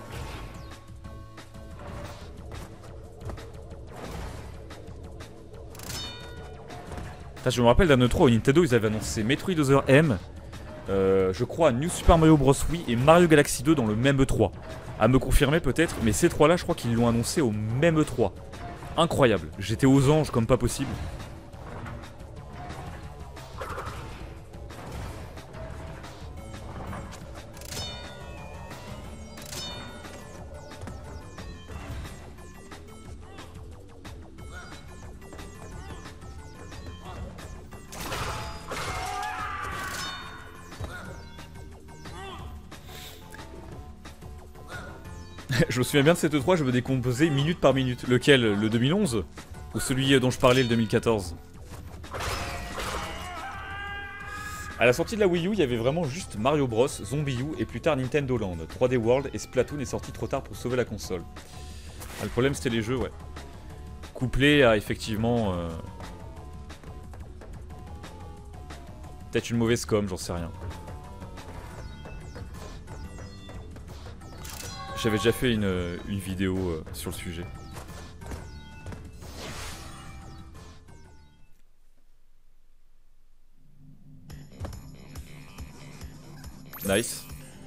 Putain, je me rappelle d'un E3 où Nintendo, ils avaient annoncé Metroid Other M, je crois New Super Mario Bros. Wii et Mario Galaxy 2 dans le même E3. À me confirmer peut-être, mais ces trois-là, je crois qu'ils l'ont annoncé au même E3. Incroyable. J'étais aux anges comme pas possible. Je me souviens bien de cette E3, je me décomposais minute par minute. Lequel? Le 2011? Ou celui dont je parlais, le 2014? À la sortie de la Wii U, il y avait vraiment juste Mario Bros, Zombie U et plus tard Nintendo Land. 3D World et Splatoon est sorti trop tard pour sauver la console. Ah, le problème c'était les jeux, ouais. Couplé à effectivement... peut-être une mauvaise com, j'en sais rien. J'avais déjà fait une vidéo sur le sujet. Nice.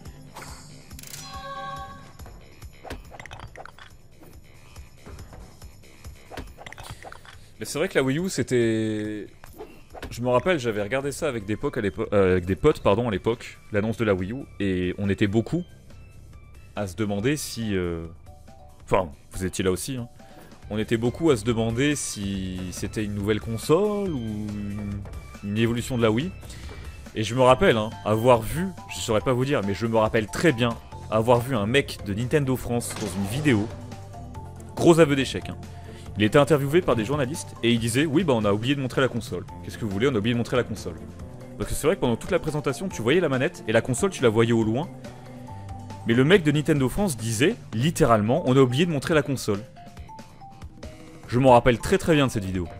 Mais c'est vrai que la Wii U c'était... Je me rappelle, j'avais regardé ça avec des potes à l'époque, l'annonce de la Wii U, et on était beaucoup à se demander si... Enfin, vous étiez là aussi, hein. On était beaucoup à se demander si c'était une nouvelle console ou une évolution de la Wii. Et je me rappelle, hein, avoir vu, je saurais pas vous dire, mais je me rappelle très bien avoir vu un mec de Nintendo France dans une vidéo, gros aveu d'échec, hein. Il était interviewé par des journalistes et il disait oui bah on a oublié de montrer la console. Qu'est-ce que vous voulez, on a oublié de montrer la console. Parce que c'est vrai que pendant toute la présentation tu voyais la manette et la console tu la voyais au loin. Mais le mec de Nintendo France disait littéralement on a oublié de montrer la console. Je m'en rappelle très très bien de cette vidéo.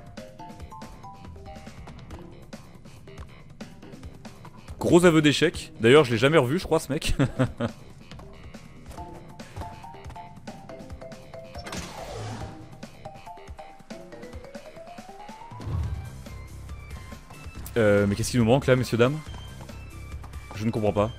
Gros aveu d'échec. D'ailleurs je l'ai jamais revu je crois ce mec. Mais qu'est-ce qui nous manque là, messieurs, dames? Je ne comprends pas.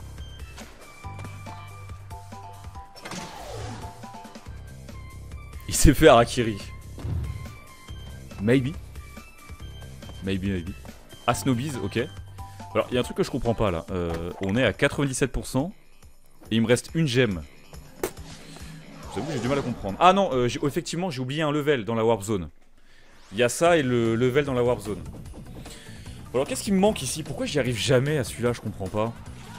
Il s'est fait Harakiri. Maybe. Maybe. Ah, Snowbiz, ok. Alors, il y a un truc que je comprends pas là. On est à 97%. Et il me reste une gemme. J'avoue que j'ai du mal à comprendre. Ah non, effectivement, j'ai oublié un level dans la Warp Zone. Il y a ça et le level dans la Warp Zone. Alors qu'est-ce qui me manque ici? Pourquoi j'y arrive jamais à celui-là? Je comprends pas.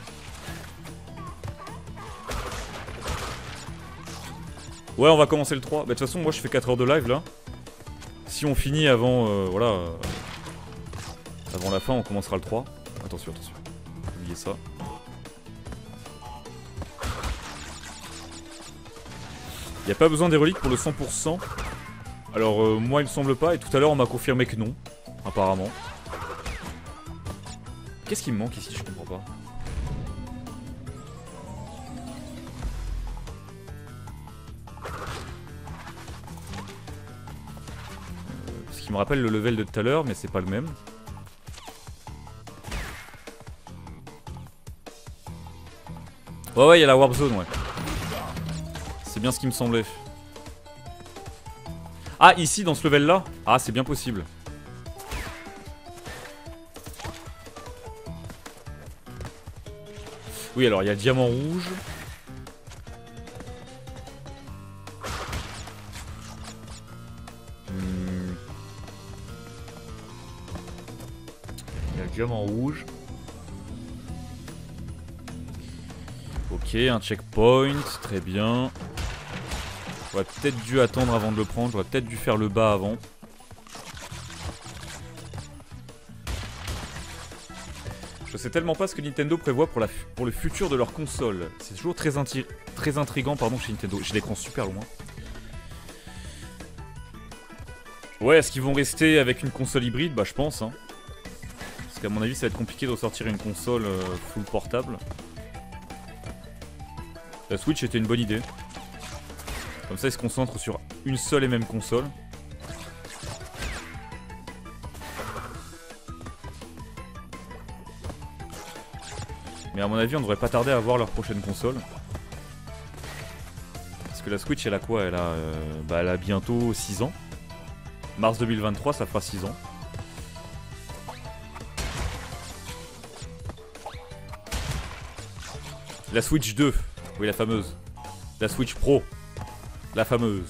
Ouais, on va commencer le 3. Bah de toute façon, moi je fais 4 heures de live là. Si on finit avant, voilà... avant la fin, on commencera le 3. Attention. Oubliez ça. Y a pas besoin d'héroïque pour le 100%. Alors moi il me semble pas, et tout à l'heure on m'a confirmé que non. Apparemment. Qu'est-ce qui me manque ici? Je comprends pas. Parce qu'il me rappelle le level de tout à l'heure, mais c'est pas le même. Ouais, il y a la Warp Zone, ouais. C'est bien ce qui me semblait. Ah, ici, dans ce level-là? Ah, c'est bien possible. Oui, alors il y a le diamant rouge. Il y a le diamant rouge. Ok, un checkpoint, très bien. J'aurais peut-être dû attendre avant de le prendre, j'aurais peut-être dû faire le bas avant. Je sais tellement pas ce que Nintendo prévoit pour le futur de leur console. C'est toujours très intriguant chez Nintendo. J'ai l'écran super loin. Ouais, est-ce qu'ils vont rester avec une console hybride? Bah je pense, hein. Parce qu'à mon avis ça va être compliqué de sortir une console full portable. La Switch était une bonne idée. Comme ça ils se concentrent sur une seule et même console. Mais à mon avis on devrait pas tarder à voir leur prochaine console. Parce que la Switch elle a quoi? Elle a bientôt 6 ans. Mars 2023 ça fera 6 ans. La Switch 2, oui la fameuse. La Switch Pro, la fameuse.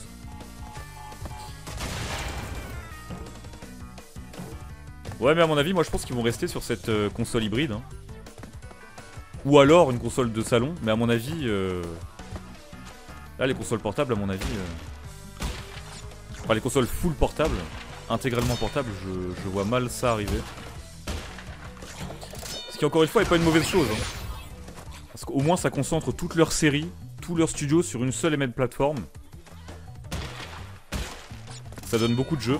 Ouais mais à mon avis moi je pense qu'ils vont rester sur cette console hybride, hein. Ou alors une console de salon, mais à mon avis Là, les consoles portables, à mon avis... Enfin, les consoles full portables, intégralement portables, je vois mal ça arriver. Ce qui, encore une fois, n'est pas une mauvaise chose. Hein. Parce qu'au moins, ça concentre toutes leurs séries, tous leurs studios sur une seule et même plateforme. Ça donne beaucoup de jeux.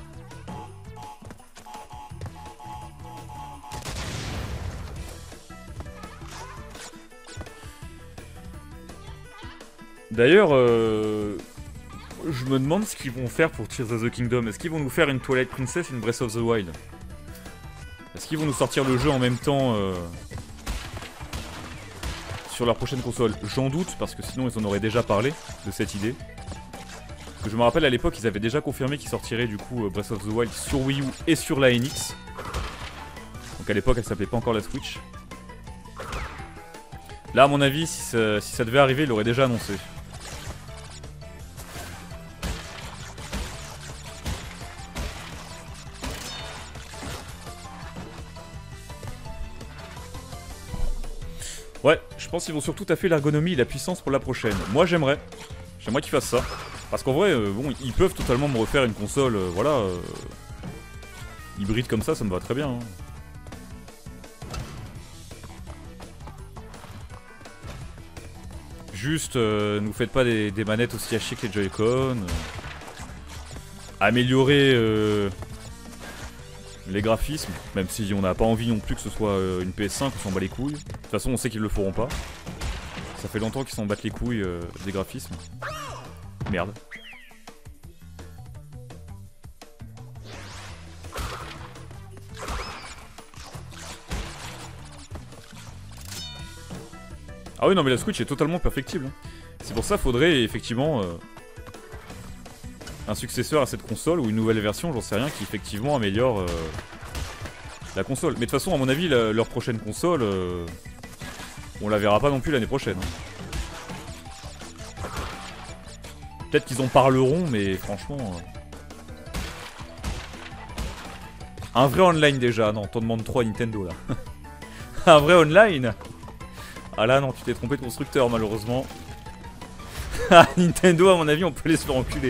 D'ailleurs, je me demande ce qu'ils vont faire pour Tears of the Kingdom. Est-ce qu'ils vont nous faire une Twilight Princess et une Breath of the Wild? Est-ce qu'ils vont nous sortir le jeu en même temps sur leur prochaine console? J'en doute, parce que sinon ils en auraient déjà parlé de cette idée. Parce que je me rappelle à l'époque, ils avaient déjà confirmé qu'ils sortiraient du coup Breath of the Wild sur Wii U et sur la NX. Donc à l'époque, elle s'appelait pas encore la Switch. Là, à mon avis, si ça devait arriver, il l'aurait déjà annoncé. Ouais, je pense qu'ils vont surtout taffer l'ergonomie et la puissance pour la prochaine. Moi, j'aimerais qu'ils fassent ça. Parce qu'en vrai, bon, ils peuvent totalement me refaire une console, voilà, hybride comme ça me va très bien. Hein. Juste, nous faites pas des manettes aussi hachées que les Joy-Con. Améliorer les graphismes, même si on n'a pas envie non plus que ce soit une PS5, on s'en bat les couilles. De toute façon, on sait qu'ils le feront pas. Ça fait longtemps qu'ils s'en battent les couilles des graphismes. Merde. Ah oui, non mais la Switch est totalement perfectible. C'est pour ça qu'il faudrait effectivement un successeur à cette console ou une nouvelle version, j'en sais rien, qui effectivement améliore la console. Mais de toute façon, à mon avis, leur prochaine console, on la verra pas non plus l'année prochaine. Peut-être qu'ils en parleront, mais franchement... Un vrai online déjà, non, t'en demandes trop à Nintendo là. Un vrai online? Ah là non, tu t'es trompé de constructeur malheureusement. Nintendo, à mon avis, on peut les se faire enculer.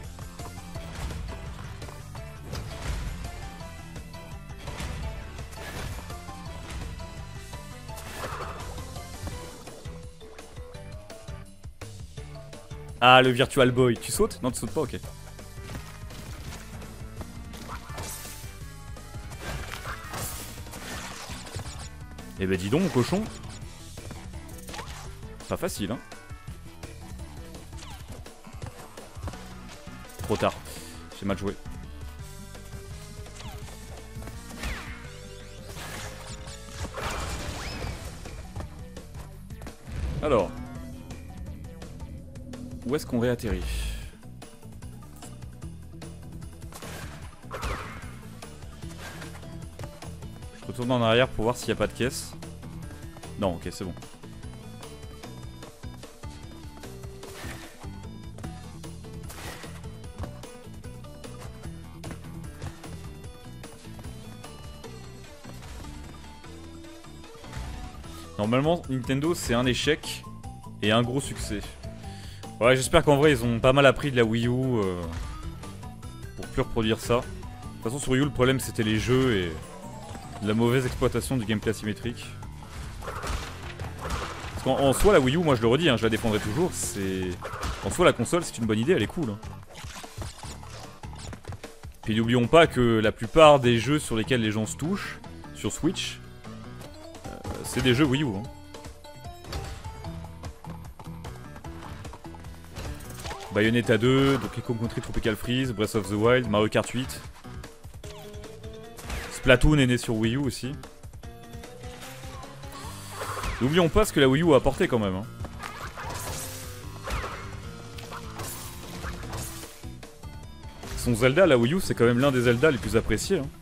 Ah, le Virtual Boy. Tu sautes? Non, tu sautes pas, ok. Eh ben dis donc, mon cochon. Pas facile, hein. Trop tard. J'ai mal joué. Alors. Où est-ce qu'on réatterrit? Je retourne en arrière pour voir s'il n'y a pas de caisse. Non, ok, c'est bon. Normalement, Nintendo, c'est un échec et un gros succès. Ouais, j'espère qu'en vrai, ils ont pas mal appris de la Wii U pour plus reproduire ça. De toute façon, sur Wii U, le problème, c'était les jeux et la mauvaise exploitation du gameplay asymétrique. Parce qu'en soi, la Wii U, moi je le redis, hein, je la défendrai toujours, c'est... En soi, la console, c'est une bonne idée, elle est cool. Hein. Puis n'oublions pas que la plupart des jeux sur lesquels les gens se touchent, sur Switch, c'est des jeux Wii U. Hein. Bayonetta 2, Donkey Kong Country Tropical Freeze, Breath of the Wild, Mario Kart 8. Splatoon est né sur Wii U aussi. N'oublions pas ce que la Wii U a apporté quand même. Hein. Son Zelda, la Wii U, c'est quand même l'un des Zelda les plus appréciés. Hein.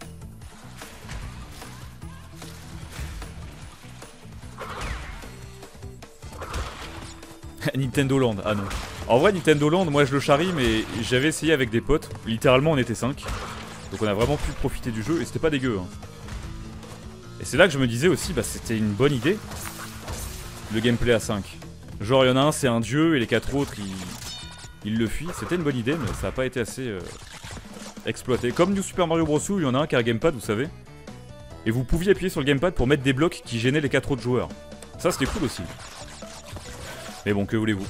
Nintendo Land, ah non. En vrai, Nintendo Land, moi je le charrie, mais j'avais essayé avec des potes. Littéralement, on était 5. Donc on a vraiment pu profiter du jeu et c'était pas dégueu. Hein. Et c'est là que je me disais aussi, bah c'était une bonne idée. Le gameplay à 5. Genre il y en a un c'est un dieu et les 4 autres ils le fuient. C'était une bonne idée mais ça a pas été assez exploité. Comme New Super Mario Bros où il y en a un qui a un gamepad vous savez. Et vous pouviez appuyer sur le gamepad pour mettre des blocs qui gênaient les 4 autres joueurs. Ça c'était cool aussi. Mais bon, que voulez-vous?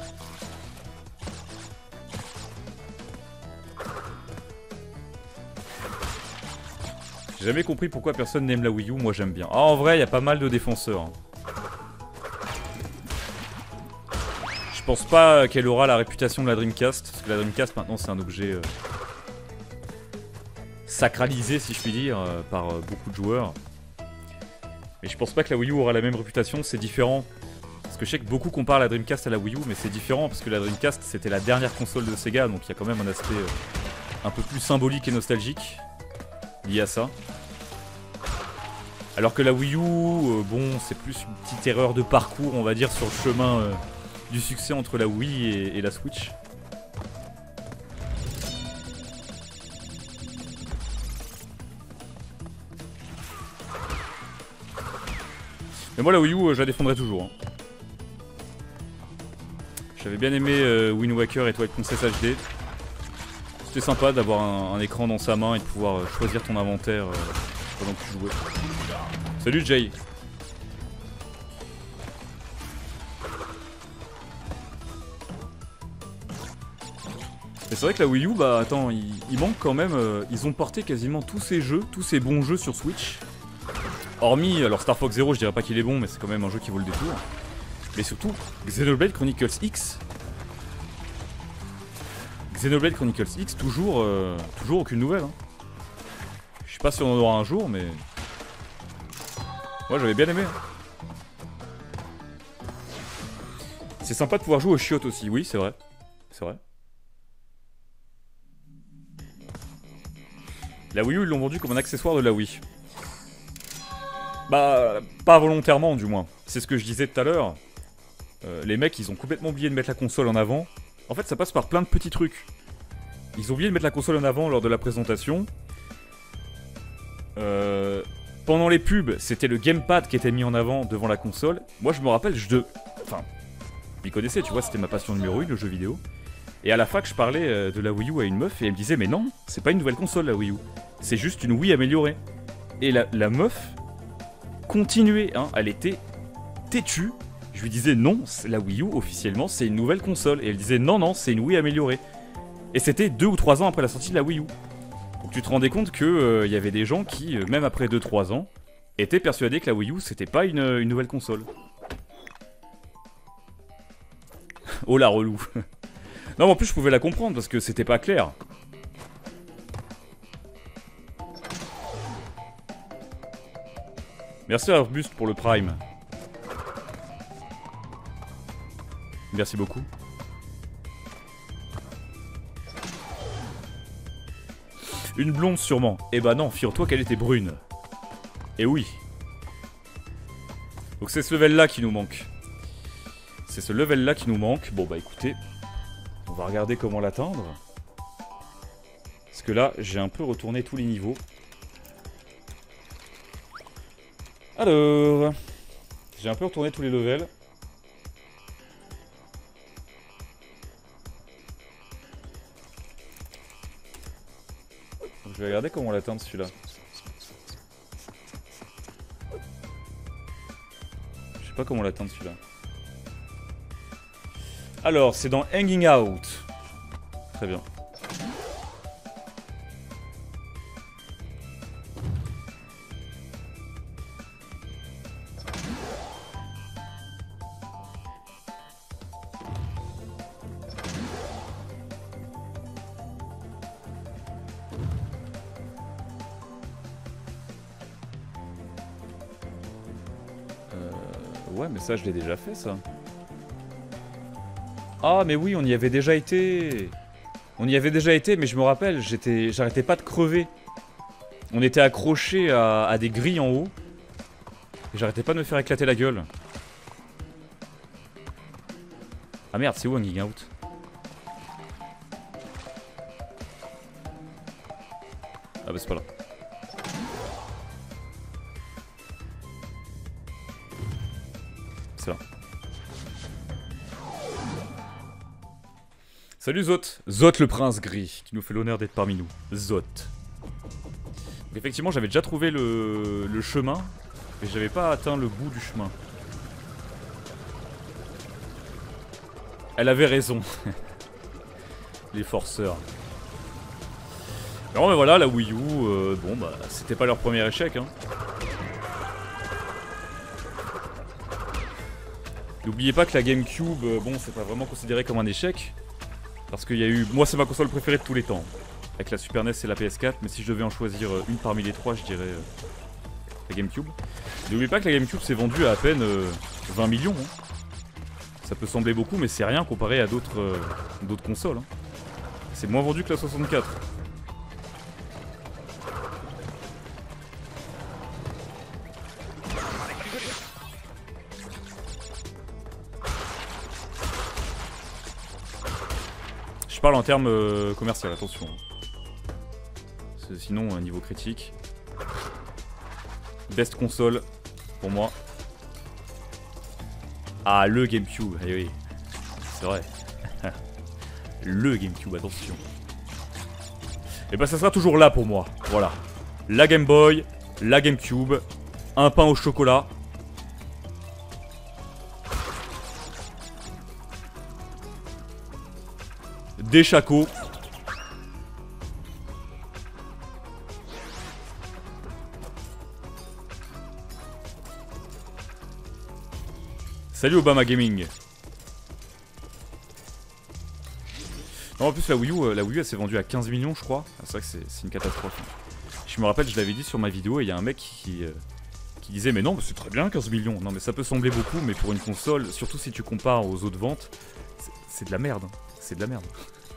J'ai jamais compris pourquoi personne n'aime la Wii U, moi j'aime bien. Ah en vrai, il y a pas mal de défenseurs. Hein. Je pense pas qu'elle aura la réputation de la Dreamcast, parce que la Dreamcast maintenant c'est un objet sacralisé si je puis dire, par beaucoup de joueurs. Mais je pense pas que la Wii U aura la même réputation, c'est différent. Parce que je sais que beaucoup comparent la Dreamcast à la Wii U, mais c'est différent parce que la Dreamcast c'était la dernière console de Sega, donc il y a quand même un aspect un peu plus symbolique et nostalgique lié à ça. Alors que la Wii U, bon, c'est plus une petite erreur de parcours, on va dire, sur le chemin du succès entre la Wii et la Switch. Mais moi la Wii U, je la défendrai toujours. Hein. J'avais bien aimé Wind Waker et Twilight Princess HD. C'était sympa d'avoir un écran dans sa main et de pouvoir choisir ton inventaire pendant que tu jouais. Salut Jay. Et c'est vrai que la Wii U, bah attends, il manque quand même... ils ont porté quasiment tous ces jeux, tous ces bons jeux sur Switch. Hormis, alors Star Fox Zero, je dirais pas qu'il est bon, mais c'est quand même un jeu qui vaut le détour. Mais surtout, Xenoblade Chronicles X. Xenoblade Chronicles X, toujours aucune nouvelle. Hein. Je sais pas si on en aura un jour, mais... Moi j'avais bien aimé. C'est sympa de pouvoir jouer aux chiottes aussi, oui c'est vrai. C'est vrai. La Wii U ils l'ont vendu comme un accessoire de la Wii. Bah, pas volontairement du moins. C'est ce que je disais tout à l'heure. Les mecs ils ont complètement oublié de mettre la console en avant. En fait ça passe par plein de petits trucs. Ils ont oublié de mettre la console en avant lors de la présentation. Pendant les pubs, c'était le gamepad qui était mis en avant devant la console. Moi, je me rappelle, enfin, ils connaissaient, tu vois, c'était ma passion numéro 1, le jeu vidéo. Et à la fac, je parlais de la Wii U à une meuf et elle me disait, mais non, c'est pas une nouvelle console la Wii U. C'est juste une Wii améliorée. Et la meuf continuait, hein, elle était têtue. Je lui disais, non, la Wii U, officiellement, c'est une nouvelle console. Et elle disait, non, non, c'est une Wii améliorée. Et c'était 2 ou 3 ans après la sortie de la Wii U. Donc tu te rendais compte que y avait des gens qui, même après 2-3 ans, étaient persuadés que la Wii U c'était pas une nouvelle console. Oh la relou. Non mais en plus je pouvais la comprendre parce que c'était pas clair. Merci à Arbuste pour le Prime. Merci beaucoup. Une blonde sûrement. Eh bah non, figure-toi qu'elle était brune. Et oui. Donc c'est ce level là qui nous manque. C'est ce level là qui nous manque. Bon bah écoutez, on va regarder comment l'atteindre. Parce que là, j'ai un peu retourné tous les niveaux. Alors, j'ai un peu retourné tous les levels. Je vais regarder comment l'atteindre celui-là. Je sais pas comment l'atteindre celui-là. Alors, c'est dans Hanging Out. Très bien. Ouais, mais ça, je l'ai déjà fait, ça. Ah, mais oui, on y avait déjà été. On y avait déjà été, mais je me rappelle, j'arrêtais pas de crever. On était accrochés à des grilles en haut. Et j'arrêtais pas de me faire éclater la gueule. Ah merde, c'est où Hanging Out? Ah bah c'est pas là. C'est là. Salut Zot. Zot le prince gris, qui nous fait l'honneur d'être parmi nous. Zot. Donc effectivement, j'avais déjà trouvé le chemin, mais j'avais pas atteint le bout du chemin. Elle avait raison. Les forceurs. Non mais voilà, la Wii U, bon bah c'était pas leur premier échec hein. N'oubliez pas que la GameCube, bon c'est pas vraiment considéré comme un échec. Parce qu'il y a eu... Moi c'est ma console préférée de tous les temps. Avec la Super NES et la PS4, mais si je devais en choisir une parmi les trois, je dirais la GameCube. N'oubliez pas que la GameCube s'est vendue à peine 20 millions. Hein. Ça peut sembler beaucoup, mais c'est rien comparé à d'autres consoles. Hein. C'est moins vendu que la 64. Je parle en termes commercial, attention. Sinon, un niveau critique. Best console, pour moi. Ah, le GameCube, eh oui. C'est vrai. Le GameCube, attention. Et bah ça sera toujours là pour moi, voilà. La Game Boy, la GameCube, un pain au chocolat. Des chacos. Salut Obama Gaming. Non, en plus la Wii U elle s'est vendue à 15 millions je crois. Ah, c'est vrai que c'est une catastrophe. Je me rappelle, je l'avais dit sur ma vidéo et il y a un mec qui disait mais non mais c'est très bien 15 millions. Non mais ça peut sembler beaucoup mais pour une console, surtout si tu compares aux autres ventes, c'est de la merde. C'est de la merde.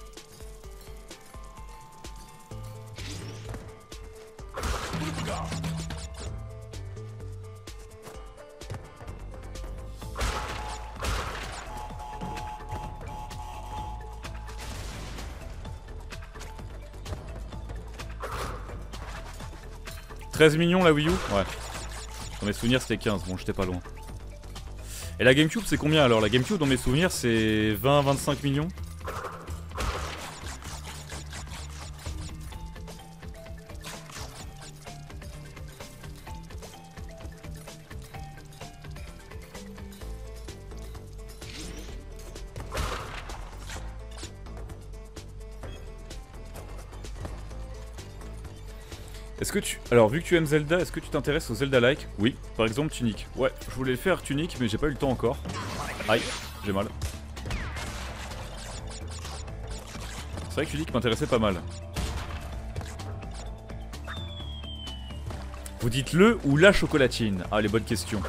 « 13 millions la Wii U ?» Ouais. Dans mes souvenirs c'était 15, bon j'étais pas loin. Et la GameCube c'est combien alors? La GameCube dans mes souvenirs c'est 20-25 millions. Est-ce que tu... Alors, vu que tu aimes Zelda, est-ce que tu t'intéresses aux Zelda-like? Oui, par exemple Tunic. Ouais, je voulais faire Tunic, mais j'ai pas eu le temps encore. Aïe, j'ai mal. C'est vrai que Tunic m'intéressait pas mal. Vous dites le ou la chocolatine? Ah, les bonnes questions.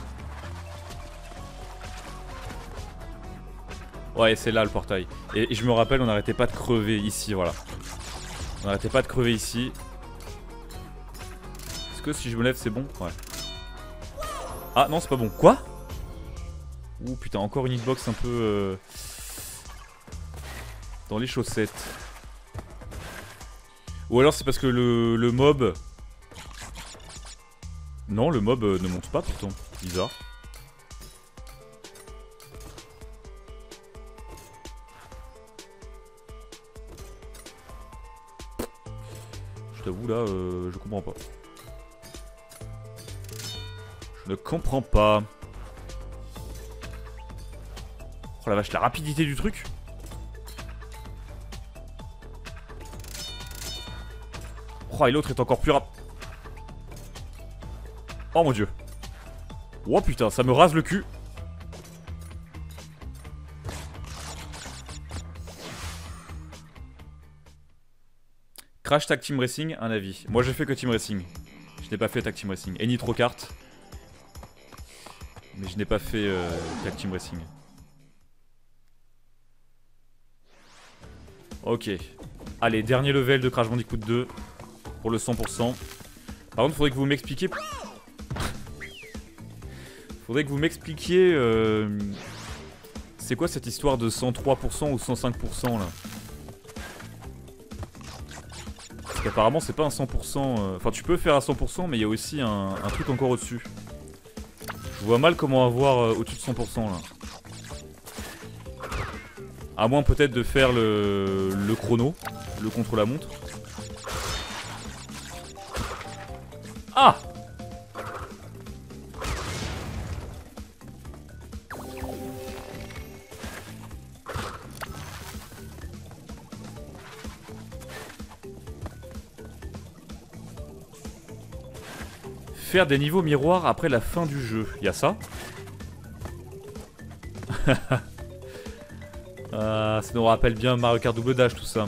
Ouais, c'est là le portail. Et je me rappelle, on n'arrêtait pas de crever ici, voilà. On n'arrêtait pas de crever ici. Que si je me lève c'est bon? Ouais. Ah non c'est pas bon. Quoi? Ouh putain, encore une hitbox un peu dans les chaussettes. Ou alors c'est parce que le mob... Non, le mob ne monte pas pourtant. Bizarre. Je t'avoue là, je comprends pas. Je ne comprends pas. Oh la vache, la rapidité du truc. Oh et l'autre est encore plus rapide. Oh mon dieu. Oh putain, ça me rase le cul. Crash Tag Team Racing, un avis. Moi j'ai fait que Team Racing. Je n'ai pas fait Tag Team Racing. Et Nitro Kart. Mais je n'ai pas fait Tag Team Racing. Ok. Allez, dernier level de Crash Bandicoot 2. Pour le 100%. Par contre, faudrait que vous m'expliquiez... Faudrait que vous m'expliquiez... C'est quoi cette histoire de 103% ou 105% là? Parce qu'apparemment c'est pas un 100%... Enfin tu peux faire à 100% mais il y a aussi un truc encore au-dessus. Je vois mal comment avoir au-dessus de 100% là. À moins peut-être de faire le chrono, le contre-la-montre. Ah! Faire des niveaux miroirs après la fin du jeu. Y'a ça? Ça nous rappelle bien Mario Kart Double Dash tout ça.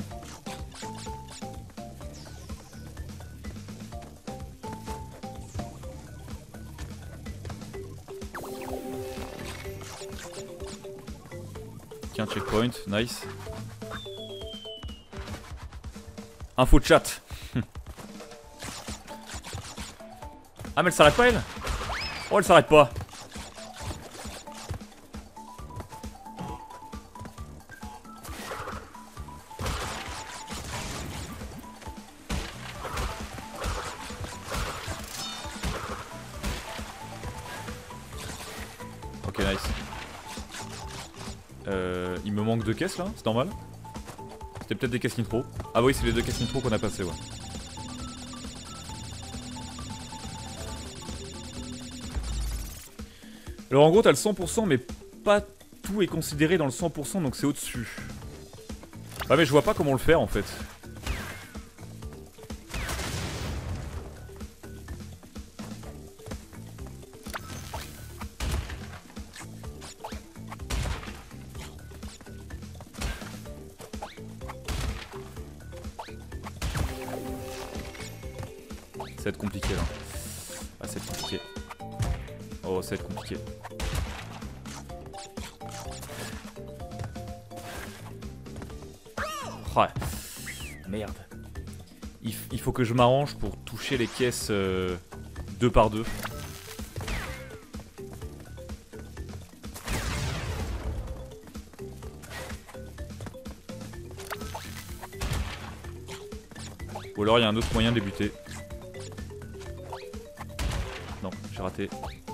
Tiens, checkpoint, nice. Info chat. Ah mais elle s'arrête pas elle? Oh elle s'arrête pas. Ok nice. Il me manque 2 caisses là, c'est normal? C'était peut-être des caisses nitro. Ah oui c'est les 2 caisses nitro qu'on a passées ouais. Alors en gros t'as le 100% mais pas tout est considéré dans le 100% donc c'est au-dessus. Ah mais je vois pas comment le faire en fait. Ça va être compliqué là. Ah ça va être compliqué. Oh ça va être compliqué. Ouais. Merde. Il faut que je m'arrange pour toucher les caisses 2 par 2. Ou alors il y a un autre moyen de les buter. Non, j'ai raté.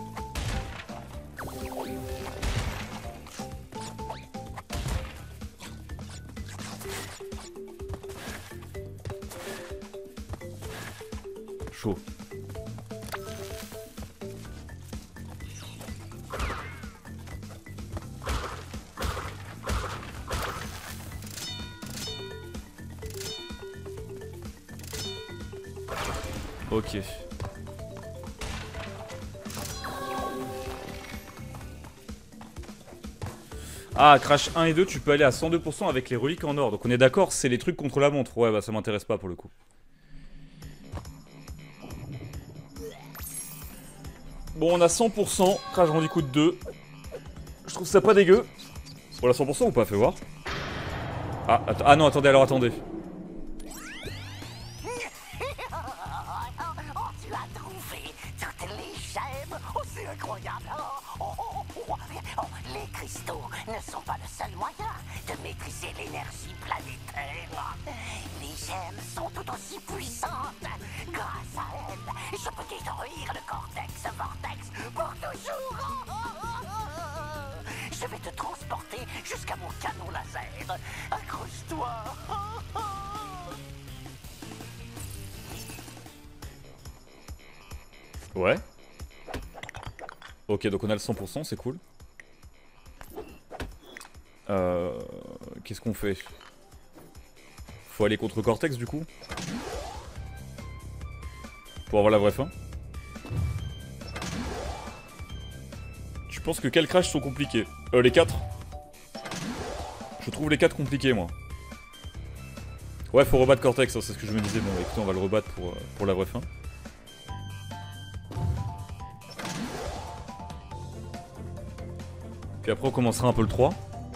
Chaud. Ok. Ah, Crash 1 et 2, tu peux aller à 102% avec les reliques en or. Donc on est d'accord, c'est les trucs contre la montre. Ouais, bah ça m'intéresse pas pour le coup. Bon, on a 100%, Crash Bandicoot 2. Je trouve ça pas dégueu. On a 100% ou pas? Fais voir. Ah non, attendez, alors attendez. Tu as trouvé toutes les gemmes. Oh, c'est incroyable. Les cristaux ne sont pas le seul moyen de maîtriser l'énergie planétaire. Les gemmes sont tout aussi puissantes. Grâce à elles, je peux détruire le cortex vortex pour toujours. Je vais te transporter jusqu'à mon canon laser. Accroche-toi. Ouais. Ok, donc on a le 100%, c'est cool. Qu'est-ce qu'on fait? Faut aller contre Cortex du coup? Pour avoir la vraie fin? Tu penses que quels crash sont compliqués? Les 4. Je trouve les 4 compliqués moi. Ouais, faut rebattre Cortex, hein, c'est ce que je me disais. Bon, écoutez, on va le rebattre pour la vraie fin. Puis après on commencera un peu le 3.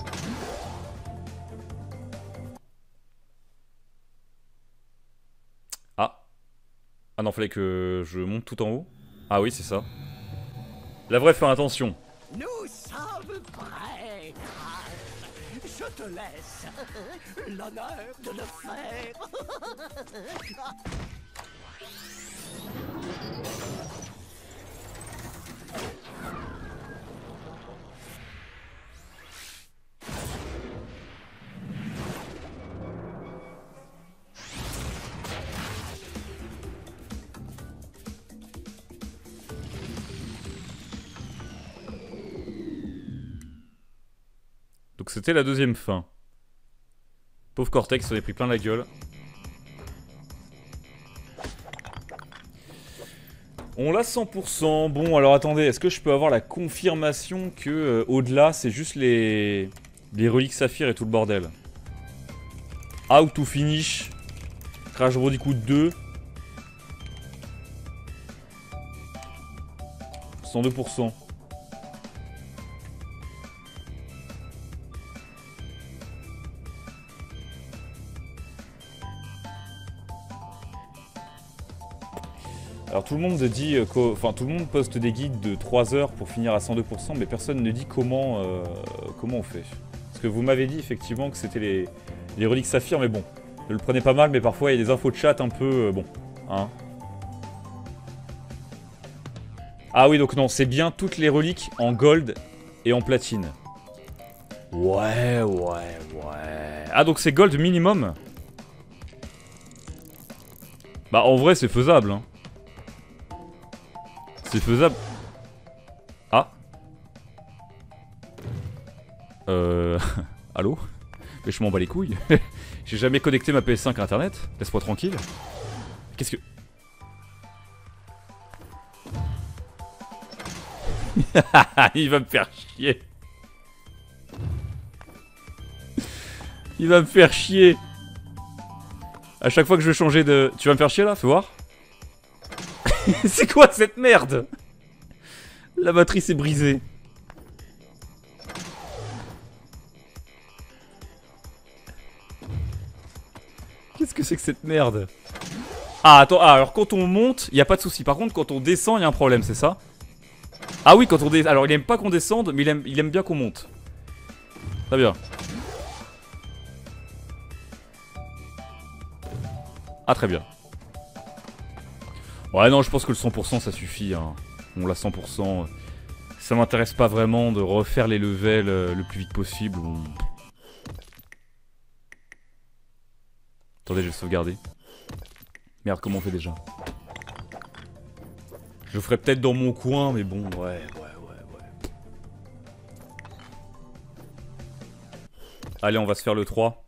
Ah non, fallait que je monte tout en haut. Ah oui, c'est ça. La vraie fin, attention. Nous sommes prêts. Je te laisse l'honneur de le faire. Donc c'était la deuxième fin. Pauvre Cortex, il s'en est pris plein la gueule. On l'a 100%. Bon, alors attendez, est-ce que je peux avoir la confirmation que au-delà, c'est juste les reliques saphir et tout le bordel? Out to finish. Crash Bandicoot 2. 102%. Alors tout le monde dit, enfin tout le monde poste des guides de 3 heures pour finir à 102%, mais personne ne dit comment on fait. Parce que vous m'avez dit effectivement que c'était les reliques saphir, mais bon, je le prenais pas mal, mais parfois il y a des infos de chat un peu, bon, hein. Ah oui, donc non, c'est bien toutes les reliques en gold et en platine. Ouais. Ah donc c'est gold minimum? Bah en vrai c'est faisable, hein. C'est faisable. Ah. Allô? Mais je m'en bats les couilles. J'ai jamais connecté ma PS5 à internet. Laisse-moi tranquille. Qu'est-ce que... Il va me faire chier. Il va me faire chier. À chaque fois que je vais changer de... Tu vas me faire chier là? Fais voir. C'est quoi cette merde? La matrice est brisée. Qu'est-ce que c'est que cette merde? Ah attends, ah, alors quand on monte, il y a pas de souci. Par contre quand on descend, il y a un problème, c'est ça? Ah oui, quand on descend. Alors il aime pas qu'on descende, mais il aime bien qu'on monte. Très bien. Ah très bien. Ouais non, je pense que le 100% ça suffit, hein. On l'a 100%. Ça m'intéresse pas vraiment de refaire les levels le plus vite possible. Attendez, je vais sauvegarder. Merde, comment on fait déjà? Je le ferai peut-être dans mon coin, mais bon, ouais. Allez, on va se faire le 3.